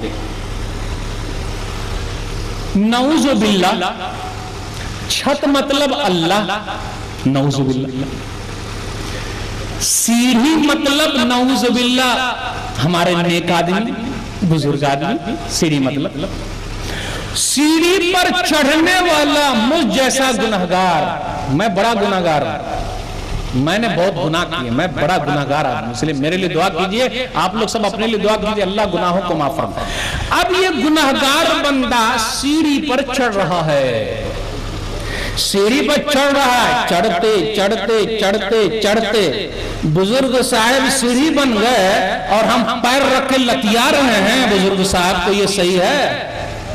نعوذ باللہ، چھت مطلب اللہ، نعوذ باللہ، سیڑھی مطلب نعوذ باللہ ہمارے نیک آدمی، بزرگ آدمی، سیڑھی مطلب سیڑھی پر چڑھنے والا مجھ جیسا گناہگار۔ میں بڑا گناہگار ہوں، میں نے بہت گناہ کیے، میں بڑا گناہگار آدمی، اس لیے میرے لیے دعا کیجئے، آپ لوگ سب اپنے لیے دعا کیجئے، اللہ گناہوں کو معاف فرمائے۔ اب یہ گناہگار بندہ سیڑھی پر چڑھ رہا ہے، سیڑھی پر چڑھ رہا ہے، چڑھتے چڑھتے چڑھتے چڑھتے بزرگ صاحب سیڑھی بن گئے اور ہم پیر رکھ کے لتیا رہے ہیں۔ بزرگ صاحب تو یہ صحیح ہے؟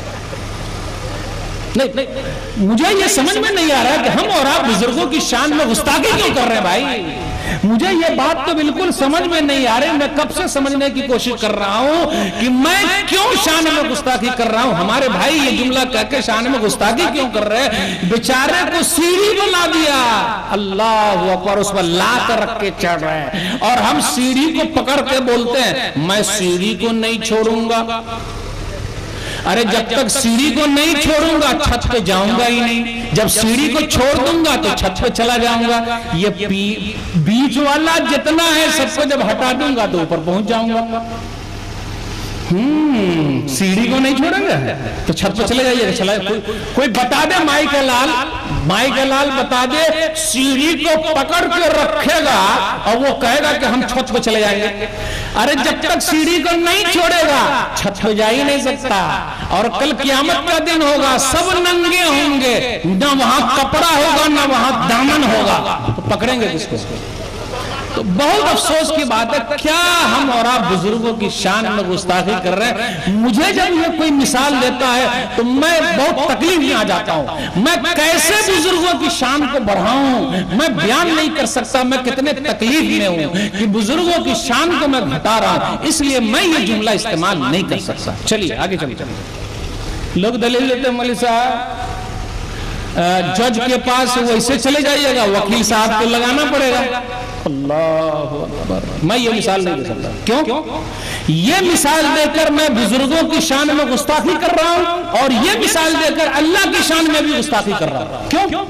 نہیں، مجھے یہ سمجھ میں نہیں آ رہا کہ ہم اور آپ بزرگوں کی شان میں گستاخی کیوں کر رہے ہیں بھائی؟ مجھے یہ بات تو بالکل سمجھ میں نہیں آ رہی۔ میں کب سے سمجھنے کی کوشش کر رہا ہوں کہ میں کیوں شان میں گستاخی کر رہا ہوں۔ ہمارے بھائی یہ جملہ کہہ کے شان میں گستاخی کیوں کر رہے ہیں؟ بیچارے کو سیڑھی بنا دیا، اللہ اکبر، اس پر لات رکھ کے چڑھ رہے ہیں، اور ہم سیڑھی کو پکڑ کے بولتے ہیں میں سیڑھی کو نہیں چھوڑوں گا۔ ارے جب تک سیڑھی کو نہیں چھوڑوں گا چھت پہ جاؤں گا ہی نہیں، جب سیڑھی کو چھوڑ دوں گا تو چھت پہ چلا جاؤں گا۔ یہ بیچ والا جتنا ہے سب کو جب ہٹا دوں گا تو اوپر پہنچ جاؤں گا۔ ہم سیڑھی کو نہیں چھوڑیں گے تو چھت پہ چلے جائیے. چلا کوئی, کوئی بتا دے مائی کا لال, مائی کا لال بتا دے سیڑھی کو پکڑ کے رکھے گا اور وہ کہے گا کہ ہم چھت پہ چلے جائیں گے. ارے جب تک سیڑھی کو نہیں چھوڑے گا چھت پہ جا ہی نہیں سکتا. اور کل قیامت کا دن ہوگا, سب ننگے ہوں گے, نہ وہاں کپڑا ہوگا نہ وہاں دامن ہوگا, تو پکڑیں گے کس کو؟ تو بہت افسوس کی بات ہے, کیا ہم اور آپ بزرگوں کی شان میں گستاخی کر رہے ہیں. مجھے جب یہ کوئی مثال دیتا ہے تو میں بہت تکلیف میں آ جاتا ہوں. میں کیسے بزرگوں کی شان کو بڑھاؤں میں بیان نہیں کر سکتا. میں کتنے تکلیف میں ہوں کہ بزرگوں کی شان کو میں گھٹا رہا ہوں, اس لیے میں یہ جملہ استعمال نہیں کر سکتا. چلیے آگے چلیے. لوگ دلیل دیتے ہیں مولوی صاحب جج کے پاس ویسے چلے جائیے گا, وکیل صاحب کو لگانا پڑے گا. اللہ اکبر, میں یہ مثال نہیں دے سکتا. کیوں؟ یہ مثال دے کر میں بزرگوں کی شان میں گستاخی کر رہا ہوں اور یہ مثال دے کر اللہ کی شان میں بھی گستاخی کر رہا ہوں. کیوں؟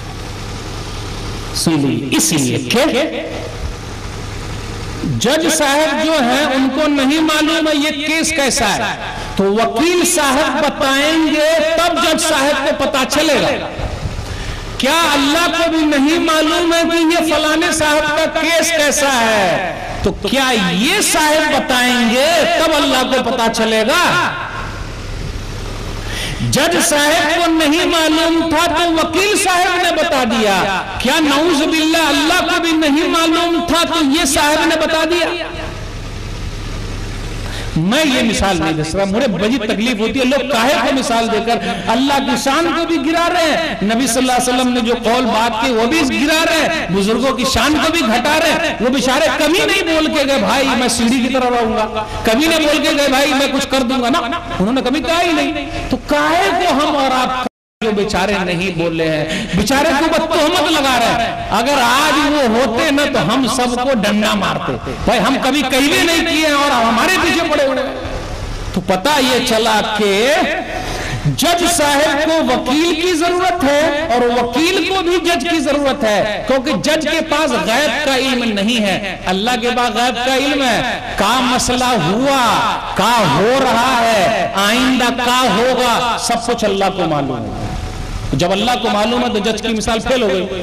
اس لیے کہ جج صاحب جو ہیں ان کو نہیں معلوم ہے یہ کیس کیسا ہے, تو وکیل صاحب بتائیں گے تب جج صاحب کو پتا چلے گا. کیا اللہ کو بھی نہیں معلوم ہے کہ یہ فلانے صاحب کا کیس کیسا ہے, تو کیا یہ صاحب بتائیں گے تب اللہ کو پتا چلے گا. جج صاحب کو نہیں معلوم تھا تو وکیل صاحب نے بتا دیا. کیا نعوذ باللہ اللہ کو بھی نہیں معلوم تھا تو یہ صاحب نے بتا دیا. میں یہ مثال نہیں دے سکتا, مجھے بڑی تکلیف ہوتی ہے. لوگ کاہے کو مثال دے کر اللہ کی شان کو بھی گرا رہے ہیں, نبی صلی اللہ علیہ وسلم نے جو قول بات کی وہ بھی گرا رہے ہیں, بزرگوں کی شان کو بھی گھٹا رہے ہیں. وہ بیچارے کبھی نہیں بول کے گئے بھائی میں سیڑھی کی طرح رہوں گا, کبھی نہیں بول کے گئے بھائی میں کچھ کر دوں گا, نا انہوں نے کبھی کہا ہی نہیں. تو کاہے کو ہم اور آپ جو بیچارے نہیں بول رہے ہیں, بیچارے کو بس تہمت لگا رہے ہیں. اگر آج وہ ہوتے نا تو ہم سب کو ڈنڈا مارتے. بھائی ہم کبھی کہیے نہیں کیے اور ہمارے پیچھے پڑے ہوئے. تو پتہ یہ چلا کہ جج صاحب کو وکیل کی ضرورت ہے اور وکیل کو بھی جج کی ضرورت ہے, کیونکہ جج کے پاس غیب کا علم نہیں ہے, اللہ کے پاس غیب کا علم ہے. کا مسئلہ ہوا, کا ہو رہا ہے, آئندہ کا ہوگا, سب کچھ اللہ کو معلوم ہے. جب اللہ کو معلوم ہے تو جج کی مثال فیل ہو گئی.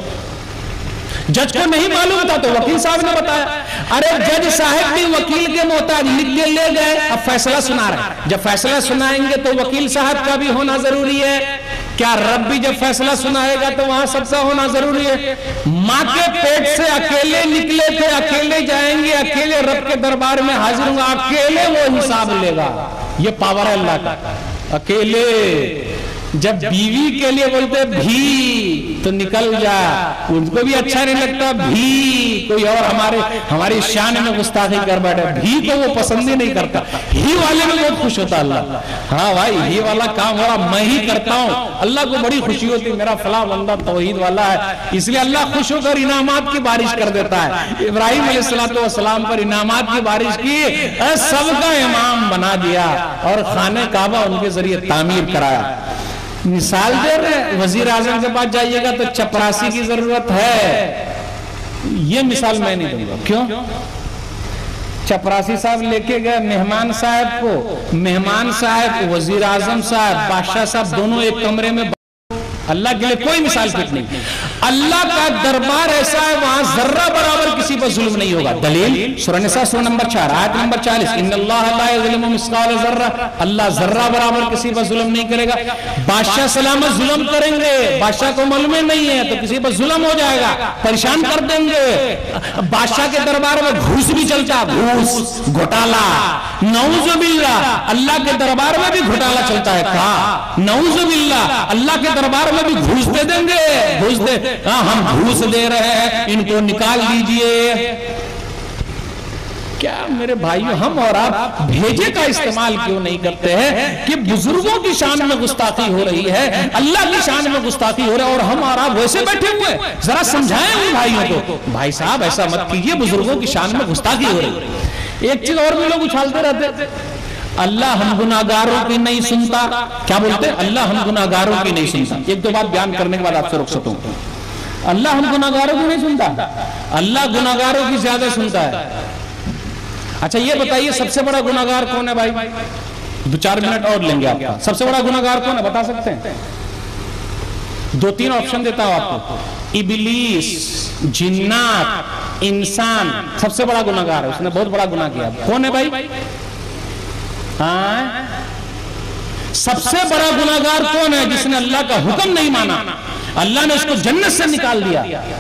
جج کو نہیں معلوم تھا تو وکیل صاحب نے بتایا. ارے جج صاحب بھی وکیل کے محتاج, لکھ کے لے گئے, اب فیصلہ سنا رہے. جب فیصلہ سنائیں گے تو وکیل صاحب کا بھی ہونا ضروری ہے. کیا رب بھی جب فیصلہ سنائے گا تو وہاں سب کا ہونا ضروری ہے. ماں کے پیٹ سے اکیلے نکلے تھے, اکیلے جائیں گے, اکیلے رب کے دربار میں حاضر ہوں گا, اکیلے وہ حساب لے گا. یہ پاور ہے اللہ کا. اکیلے جب بیوی کے لیے بولتے بھی تو نکل جا, ان کو بھی اچھا نہیں لگتا بھی کوئی اور ہمارے ہماری شان میں گستاخی کر بیٹھے. بھی تو وہ پسند ہی نہیں کرتا, ہی والے میں بہت خوش ہوتا اللہ. ہاں بھائی ہی والا کام ہو رہا میں ہی کرتا ہوں, اللہ کو بڑی خوشی ہوتی میرا فلاں بندہ توحید والا ہے, اس لیے اللہ خوش ہو کر انعامات کی بارش کر دیتا ہے. ابراہیم علیہ السلام پر انعامات کی بارش کی, سب کا امام بنا دیا اور خانہ کعبہ ان کے ذریعے تعمیر کرایا. مثال دے رہے ہیں, وزیر اعظم کے پاس جائیے گا تو چپراسی کی ضرورت ہے. یہ مثال میں نہیں دوں گا. کیوں؟ چپراسی صاحب لے کے گئے مہمان صاحب کو, مہمان صاحب وزیر اعظم صاحب بادشاہ صاحب دونوں ایک کمرے میں. اللہ کے لیے کوئی مثال فٹ نہیں. اللہ کا دربار ایسا ہے وہاں ذرہ برابر کسی پر ظلم نہیں ہوگا. دلیل سورہ نساء سورہ نمبر چار آیت نمبر چالیس, ان اللہ لا یظلم مثقال ذرہ, اللہ ذرہ برابر کسی پر ظلم نہیں کرے گا. بادشاہ سلامت ظلم کریں گے, بادشاہ کو معلوم نہیں ہے تو کسی پر ظلم ہو جائے گا, پریشان کر دیں گے. بادشاہ کے دربار میں گھوس بھی چلتا, گھوس گھوٹالا, نعوذ باللہ اللہ کے دربار میں بھی گھوٹالا چلتا ہے. کہا نعوذ باللہ اللہ کے دربار میں بھی گھوس دے دیں گے, گھوس دے, ہم گھوس دے رہے ہیں, ان کو نکال دیجئے. کیا میرے بھائیو ہم اور آپ بھیجے کا استعمال کیوں نہیں کرتے ہیں کہ بزرگوں کی شان میں گستاخی ہو رہی ہے, اللہ کی شان میں گستاخی ہو رہا ہے اور ہم اور آپ ویسے بیٹھے ہوئے. ذرا سمجھائیں ان بھائیوں کو, بھائی صاحب ایسا مت کیجئے, بزرگوں کی شان میں گستاخی ہو رہی ہے. ایک چیز اور بھی لوگ اچھالتے رہتے, اللہ ہم گناہگاروں کی نہیں سنتا. کیا بولتے؟ اللہ ہم گناہگاروں کی نہیں سنتا. ایک دو بات بیان کرنے کے بعد آپ سے رک سکتا ہوں. اللہ ہم گناہگاروں کی نہیں سنتا, اللہ گناہگاروں کی زیادہ سنتا ہے. اچھا یہ بتائیے سب سے بڑا گناہگار کون ہے بھائی؟ دو چار منٹ اور لیں گے آپ کا. سب سے بڑا گناہگار کون ہے بتا سکتے ہیں؟ دو تین آپشن دیتا ہوں آپ کو. ابلیس، جنات، انسان سب سے بڑا گناہگار ہے، اس نے بہت بڑا گناہ کیا. کون ہے بھائی؟ سب سے بڑا گناہگار کون ہے جس نے اللہ کا حکم نہیں مانا؟ اللہ نے اس کو جنت سے نکال دیا.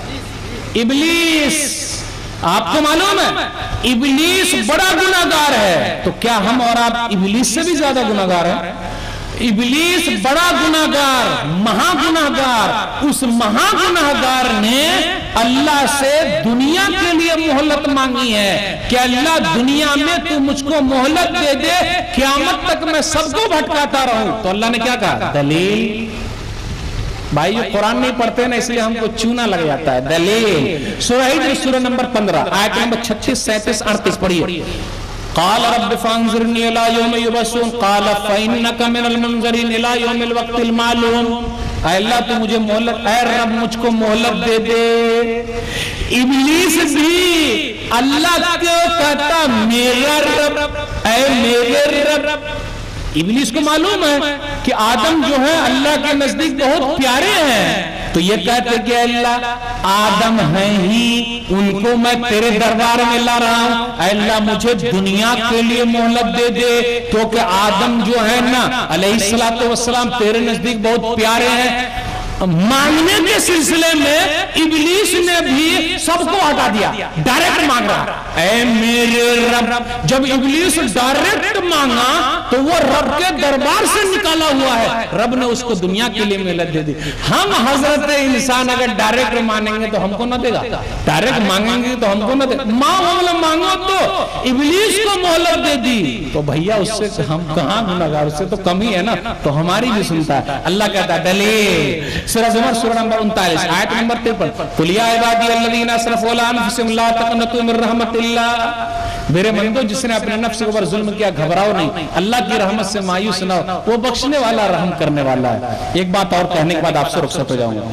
ابلیس. آپ کو معلوم ہے ابلیس بڑا گناہگار ہے، تو کیا ہم اور آپ ابلیس سے بھی زیادہ گناہگار ہیں؟ ابلیس بڑا گناہگار، مہا گناہگار. اس مہا گناہگار نے اللہ سے دنیا کے لیے مہلت مانگی ہے کہ اللہ دنیا میں تو مجھ کو مہلت دے دے، قیامت تک میں سب کو بھٹکاتا رہوں. تو اللہ نے کیا کہا؟ دلیل. بھائی یہ قرآن نہیں پڑھتے نا اس لیے ہم کو چونا لگ جاتا ہے. دلیل سورہ ہجر سورہ نمبر پندرہ آیت نمبر چھتیس سینتیس اڑتیس پڑھیے. قال رب فانظرنی الی یوم یبعثون قال فانک من المنظرین الی یوم الوقت المعلوم. اے اللہ تو مجھے مہلت، اے رب مجھ کو مہلت دے دے. ابلیس بھی اللہ کو کہتا میرا رب، اے میرے رب. ابلیس کو معلوم ہے کہ آدم جو ہے اللہ کے نزدیک بہت پیارے ہیں، تو یہ کہتے کہ اللہ آدم ہیں ہی، ان کو میں تیرے دربار میں لا رہا ہوں. اے اللہ مجھے دنیا کے لیے مہلت دے دے، کیونکہ آدم جو ہے نا علیہ السلام تیرے نزدیک بہت پیارے ہیں. مانگنے کے سلسلے میں ابلیس نے بھی سب کو ہٹا دیا، ڈائریکٹ مانگ رہا اے میرے رب. جب ابلیس ڈائریکٹ مانگا تو وہ رب کے دربار سے نکالا ہوا ہے، رب نے اس کو دنیا کے لیے مہلت دے دی. ہم حضرت انسان اگر ڈائریکٹ مانگیں گے تو ہم کو نہ دے گا، ڈائریکٹ مانگیں گے تو ہم کو نہ دے گا. ماں مانگو تو ابلیس کو مہلت دے دی تو بھیا اس سے ہم کہاں گناہگار، اس سے تو کم ہی ہے نا. تو ہماری بھی سنتا ہے. اللہ کہتا ہے دلیل سورہ زمر سورہ نمبر انتالیس آیت نمبر ترپن قل یا عبادی الذین اسرفوا علی انفسہم لا تقنطوا من رحمت اللہ. میرے بندو جس نے اپنے نفس کے اوپر ظلم کیا گھبراؤ نہیں، اللہ کی رحمت سے مایوس نہ ہو، وہ بخشنے والا رحم کرنے والا ہے. ایک بات اور کہنے کے بعد آپ سے رخصت ہو جاؤں گا.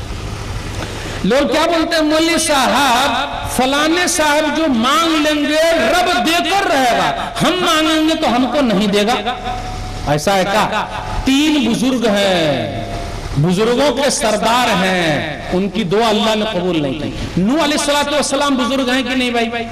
لوگ کیا بولتے ہیں مولوی صاحب فلانے صاحب جو مانگ لیں گے رب دے کر رہے گا، ہم مانگیں گے تو ہم کو نہیں دے گا. ایسا ہے کیا؟ تین بزرگ ہیں، بزرگوں کے سردار ہیں، ان کی دعا اللہ نے قبول نہیں کی. نوح علیہ السلام بزرگ ہیں کہ نہیں بھائی؟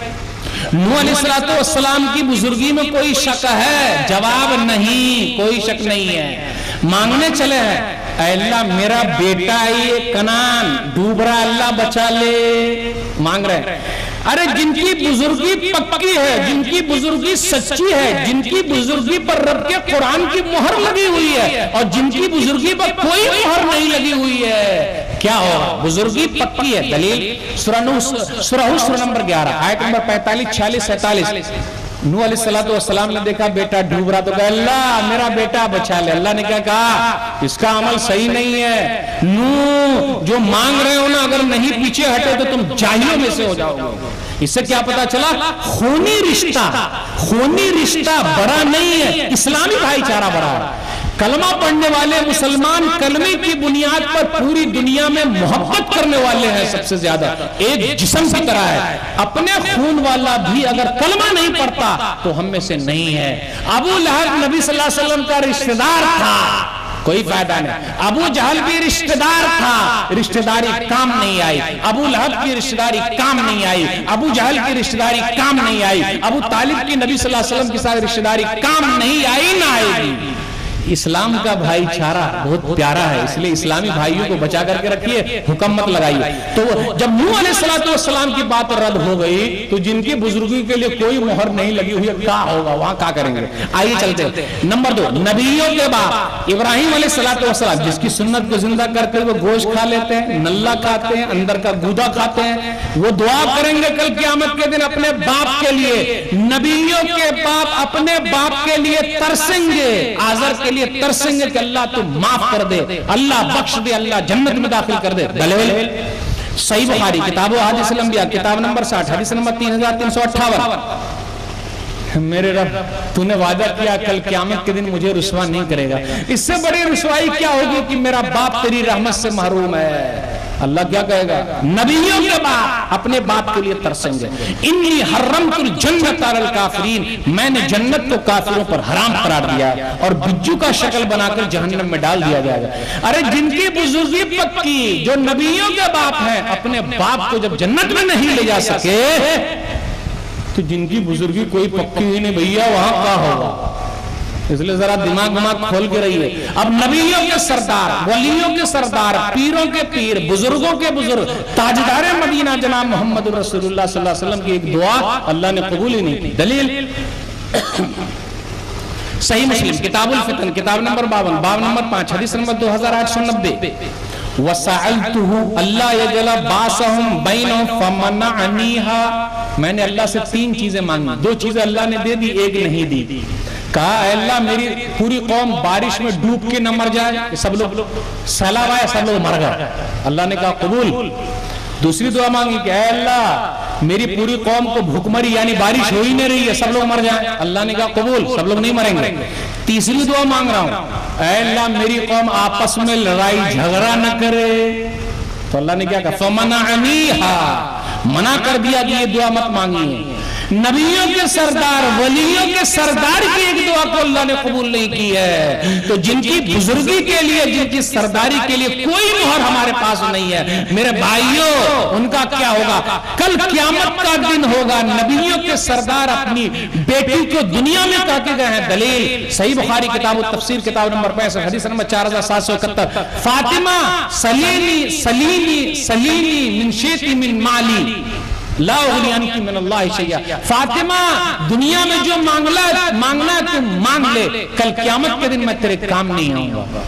نوح علیہ السلام کی بزرگی میں کوئی شک ہے؟ جواب نہیں، کوئی شک نہیں ہے. مانگنے چلے ہیں اے اللہ میرا بیٹا یہ کنان ڈوب رہا، اللہ بچا لے. مانگ رہے ہیں. ارے جن کی بزرگی پکی ہے، جن کی بزرگی سچی ہے، جن کی بزرگی پر رب کے قرآن کی مہر لگی ہوئی ہے اور جن کی بزرگی پر کوئی مہر نہیں لگی ہوئی ہے، کیا ہوگا؟ بزرگی پکی ہے. دلیل سورہ نوح سورہ نمبر گیارہ آیت نمبر پینتالیس چھیالیس سینتالیس. نوح علیہ السلام نے دیکھا بیٹا ڈوب رہا تو کہا اللہ میرا بیٹا بچا لے. اللہ نے کیا کہا؟ اس کا عمل صحیح نہیں ہے. نوح جو مانگ رہے ہو نا اگر نہیں پیچھے ہٹے تو تم جاہلوں میں سے ہو جاؤ گے. اس سے کیا پتا چلا؟ خونی رشتہ خونی رشتہ بڑا نہیں ہے، اسلامی بھائی چارہ بڑا ہے. کلمہ پڑھنے والے مسلمان کلمے کی بنیاد پر پوری دنیا میں محبت کرنے والے ہیں سب سے زیادہ، ایک جسم کی طرح ہے. اپنے خون والا بھی اگر کلمہ نہیں پڑھتا تو ہم میں سے نہیں ہے. ابو لہب نبی صلی اللہ علیہ وسلم کا رشتہ دار تھا، کوئی فائدہ نہیں. ابو جہل بھی رشتہ دار تھا، رشتہ داری کام نہیں آئی. ابو لہب کی رشتہ داری کام نہیں آئی، ابو جہل کی رشتہ داری کام نہیں آئی، ابو طالب کی نبی صلی اللہ علیہ وسلم کے ساتھ رشتہ داری کام نہیں آئی نہ آئے گی. اسلام کا بھائی چارہ بہت پیارا ہے، اس لیے اسلامی بھائیوں کو بچا کر کے رکھیے، حکم مت لگائیے. تو جب نوح علیہ السلام کی بات رد ہو گئی تو جن کی بزرگی کے لیے کوئی مہر نہیں لگی ہوئی کیا ہوگا، وہاں کیا کریں گے؟ آئیے چلتے ہیں. نمبر دو، نبیوں کے باپ ابراہیم علیہ السلام جس کی سنت کو زندہ کرتے ہوئے گوشت کھا لیتے ہیں، نلا کھاتے ہیں، اندر کا گودا کھاتے ہیں. وہ دعا کریں گے کل قیامت کے دن اپنے باپ کے لیے. نبیوں کے باپ اپنے باپ کے لیے ترسیں گے، آزر کے لیے ترسیں گے کہ اللہ تو معاف کر دے، اللہ بخش دے، اللہ جنت میں داخل کر دے. دلیل صحیح بخاری کتاب و حدیث الانبیاء کتاب نمبر ساٹھ حدیث نمبر تین ہزار تین سو اٹھاون. میرے رب تو نے وعدہ کیا کل قیامت کے دن مجھے رسوا نہیں کرے گا. اس سے بڑی رسوائی کیا ہوگی کہ میرا باپ تیری رحمت سے محروم ہے. اللہ کیا کہے گا؟ نبیوں کے باپ اپنے باپ کے لیے ترسیں گے. انی حرمت الجنت علی الکافرین، میں نے جنت کو کافروں پر حرام قرار دیا اور بجو کا شکل بنا کر جہنم میں ڈال دیا جائے گا. ارے جن کی بزرگی پکی، جو نبیوں کے باپ ہیں، اپنے باپ کو جب جنت میں نہیں لے جا سکے تو جن کی بزرگی کوئی پکی ہی نہیں بھیا وہاں کیا ہوگا؟ اس لئے ذرا دماغ دماغ کھول کے رہیے. اب نبیوں کے سردار، ولیوں کے سردار، پیروں کے پیر، بزرگوں کے بزرگ، تاجدار مدینہ جناب محمد رسول اللہ صلی اللہ علیہ وسلم کی ایک دعا اللہ نے قبول ہی نہیں کی. دلیل صحیح مسلم کتاب الفتن کتاب نمبر باون باب نمبر پانچ حدیث نمبر دو ہزار آٹھ سو نبے. وَسَأَلْتُهُ اللہ يَجْلَ بَاسَهُمْ بَيْنَهُمْ فَمَنَعَنِيهَا، میں نے اللہ سے تین چیزیں مانگی، دو چیزیں اللہ نے دے دی، ایک نہیں دی. کہا اے اللہ میری پوری قوم بارش میں ڈوب کے نہ مر جائے، سب لوگ سیلاب آئے سب لوگ مر گئے. اللہ نے کہا قبول. دوسری دعا مانگی کہ اے اللہ میری پوری قوم کو بھوکمری یعنی بارش ہو ہی نہیں رہی ہے، سب لوگ مر جائیں. اللہ نے کہا قبول، سب لوگ نہیں مریں گے. تیسری دعا مانگ رہا ہوں اے اللہ میری قوم آپس میں لڑائی جھگڑا نہ کرے. تو اللہ نے کیا کہا فَمَنَعَنِيهَا، منع کر دیا کہ یہ دعا مت مانگیے. نبیوں کے سردار، ولیوں کے سردار کی ایک دعا کو اللہ نے قبول نہیں کی ہے. تو جن کی بزرگی کے لیے، جن کی سرداری کے لیے کوئی مہر ہمارے پاس نہیں ہے، میرے بھائیوں ان کا کیا ہوگا؟ کل قیامت کا دن ہوگا. نبیوں کے سردار اپنی بیٹی کو دنیا میں کہا کے گئے ہیں. دلیل صحیح بخاری کتاب التفسیر کتاب نمبر پینسٹھ حدیث نمبر چار ہزار سات سو اکہتر. فاطمہ سلینی سلینی سلینی من شیتی من مالی لا اغنی عنکی من اللہ شیئا. فاطمہ دنیا میں جو مانگنا مانگنا ہے تم مانگ لے، کل قیامت کے دن میں تیرے کام نہیں آؤں گا.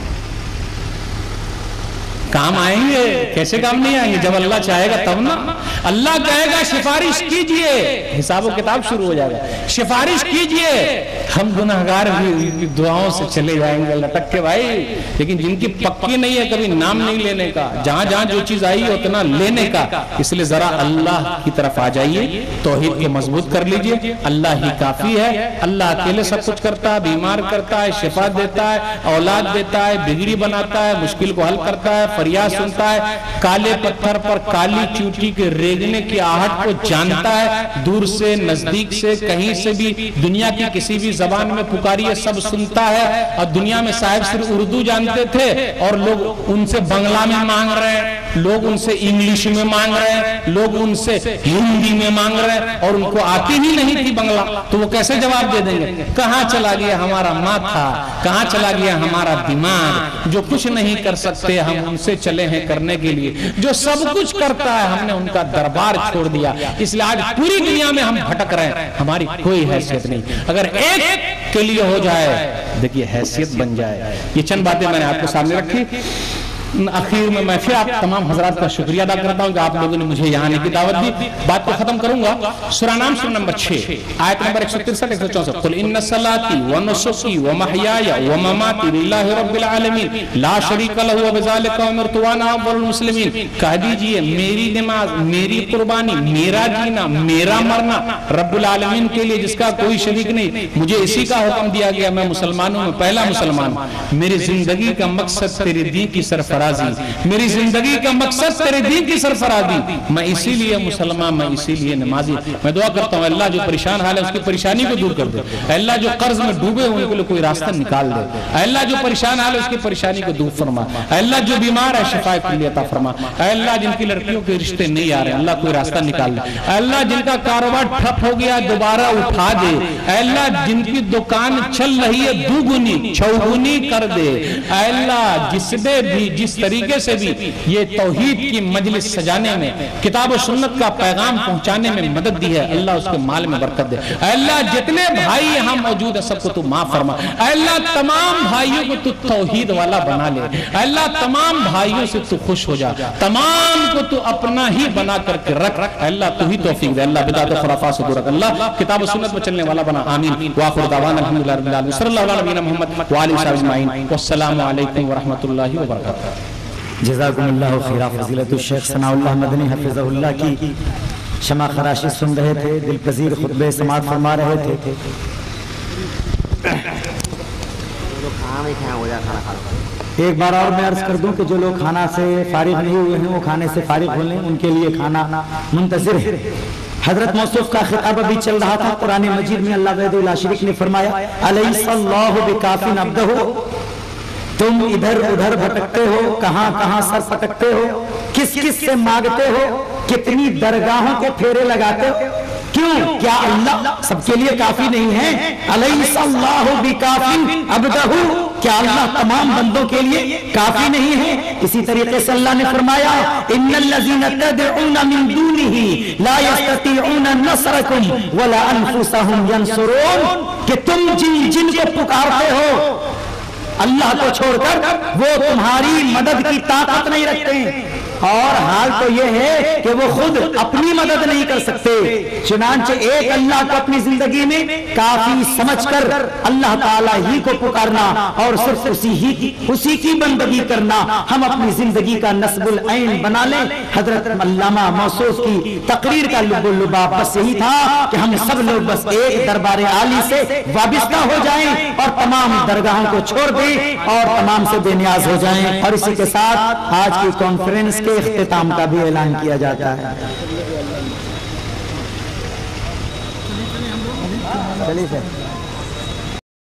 کام آئیں گے، کیسے کام نہیں آئیں گے؟ جب اللہ چاہے گا تب نا. اللہ کہے گا سفارش کیجئے، حساب و کتاب شروع ہو جائے گا. سفارش کیجئے، ہم گناہگار بھی دعاؤں سے چلے جائیں گے لٹک کے بھائی. لیکن جن کی پکی نہیں ہے کبھی نام نہیں لینے کا، جہاں جہاں جو چیز آئی ہے اتنا لینے کا. اس لئے ذرا اللہ کی طرف آ جائیے، توحید کو مضبوط کر لیجئے. اللہ ہی کافی ہے. اللہ اکیلے سب کچھ کرتا ہے، بیمار کرتا ہے، شفا دیتا ہے، اولاد دیتا ہے، بگڑی بناتا ہے، مشکل کو حل کرتا ہے، فریاد سنتا ہے. کالے پتھر پر کالی چوٹی کے ریگنے کی آہٹ کو جانتا ہے. دور سے نزدیک سے کہیں سے بھی دنیا کی کسی بھی زبان میں پکاریے سب سنتا ہے. اور دنیا میں صاحب صرف اردو جانتے تھے اور لوگ ان سے بنگلہ میں مانگ رہے ہیں، لوگ ان سے انگلش میں مانگ رہے ہیں، لوگ ان سے ہندی میں مانگ رہے ہیں اور ان کو آتی ہی نہیں تھی بنگلہ. تو وہ کیسے جواب دے دیں گے؟ کہاں چلا گیا ہمارا ماتھا، کہاں چلا گیا ہمارا دماغ؟ جو کچھ نہیں کر سکتے ہم ان سے چلے ہیں کرنے کے لیے. جو سب کچھ کرتا ہے ہم نے ان کا دربار چھوڑ دیا. اس لئے آج پوری دنیا میں ہم بھٹک رہے ہیں، ہماری کوئی حیثیت نہیں. اگر ایک کے لیے ہو جائے دیکھیے حیثیت بن جائے. یہ چند باتیں میں نے آپ کو سامنے رکھی. اخیر میں میں پھر آپ تمام حضرات کا شکریہ ادا کرتا ہوں کہ آپ لوگوں نے مجھے یہاں آنے کی دعوت دی. بات کو ختم کروں گا. سورہ نام سورہ نمبر چھ آیت نمبر ایک سو ترسٹھ ایک سو چونسٹھ. قل ان صلاتی ونسکی ومحیای ومماتی للہ رب العالمین لا شریک لہ وبذالک امرت وانا اول المسلمین. کہہ دیجئے میری نماز، میری قربانی، میرا جینا، میرا مرنا رب العالمین کے لیے جس کا کوئی شریک نہیں. مجھے اسی کا حکم دیا گیا، میں مسلمانوں میں پہلا مسلمان. میری زندگی کا مقصد تیرے دین کی سرفرازی، میری زندگی کا مقصد تیرے دین کی سرفرازی. میں اسی لیے مسلمان، میں اسی لیے نمازی. میں دعا کرتا ہوں اللہ جو پریشان حال ہے اس کی پریشانی کو دور کر دے. اللہ جو قرض میں ڈوبے ان کے لیے کوئی راستہ نکال دے. اللہ جو پریشان حال ہے اس کی پریشانی کو دور فرما. اللہ جو بیمار ہے شفا کے لیے عطا فرما. اللہ جن کی لڑکیوں کے رشتے نہیں آ رہے اللہ کوئی راستہ نکال دے. اللہ جن کا کاروبار ٹھپ ہو گیا دوبارہ اٹھا دے. اللہ جن کی دکان چل رہی ہے دوگنی چوگنی کر دے. اللہ جس نے بھی جس طریقے سے بھی یہ توحید کی مجلس سجانے میں، کتاب و سنت کا پیغام پہنچانے میں مدد دی ہے اللہ اس کے مال میں برکت دے. اے اللہ جتنے بھائی یہاں موجود ہیں سب کو تو معاف فرما. اے اللہ تمام بھائیوں کو تو توحید والا بنا لے. اے اللہ تمام بھائیوں سے تو خوش ہو جا، تمام کو تو اپنا ہی بنا کر کے رکھ. اے اللہ تو ہی توفیق دے. اللہ بدعت و خرافات سے دور رکھ. اللہ کتاب و سنت پر چلنے والا بنا. آمین. وآخر دعوانا الحمدللہ رب العالمین صلی اللہ علیہ وسلم محمد وآلہ وصحبہ اجمعین. والسلام علیکم ورحمۃ اللہ وبرکاتہ. جزاکم اللہ خیرہ. فضیلت الشیخ ثناء اللہ مدنی حفظہ اللہ کی شمع خراشی سن رہے تھے، دل پذیر خطبے سماعت فرما رہے تھے. کھانا نہیں کھایا ہو جائے کھانا کھا ایک بار اور میں عرض کر دوں کہ جو لوگ کھانا سے فارغ نہیں ہوئے ہیں وہ کھانے سے فارغ ہو لیں، ان کے لیے کھانا منتظر ہے۔ حضرت موصوف کا خطاب ابھی چل رہا تھا، قرآن مجید میں اللہ وحدہ لا شریک نے فرمایا الیس اللہ بکاف عبدہ، تم ادھر ادھر بھٹکتے ہو، کہاں کہاں سر پٹکتے ہو، کس کس سے مانگتے ہو، کتنی درگاہوں کے پھیرے لگاتے ہو، کیوں؟ کیا اللہ سب کے لیے کافی نہیں ہے؟ الیس اللہ بکاف عبدہ، کیا اللہ تمام بندوں کے لیے کافی نہیں ہے؟ اسی طریقے سے اللہ نے فرمایا ان الذین تدعون من دونہ لا یستطیعون نصرکم ولا انفسهم ینصرون، کہ تم جن جن کو پکارتے ہو اللہ کو چھوڑ کر وہ تمہاری مدد کی طاقت نہیں رکھتے، اور حال تو یہ ہے کہ وہ خود اپنی مدد نہیں کر سکتے۔ چنانچہ ایک اللہ کو اپنی زندگی میں کافی سمجھ کر اللہ تعالیٰ ہی کو پکارنا اور صرف اسی ہی کی اسی کی بندگی کرنا ہم اپنی زندگی کا نصب العین بنا لیں۔ حضرت علامہ موصوف کی تقریر کا لب و لباب بس یہی تھا کہ ہم سب لوگ بس ایک دربار عالی سے وابستہ ہو جائیں اور تمام درگاہوں کو چھوڑ دیں اور تمام سے بے نیاز ہو جائیں۔ اور اسی کے ساتھ آج کی کانفرنس کے اختتام کا بھی اعلان کیا جاتا ہے۔ چلیے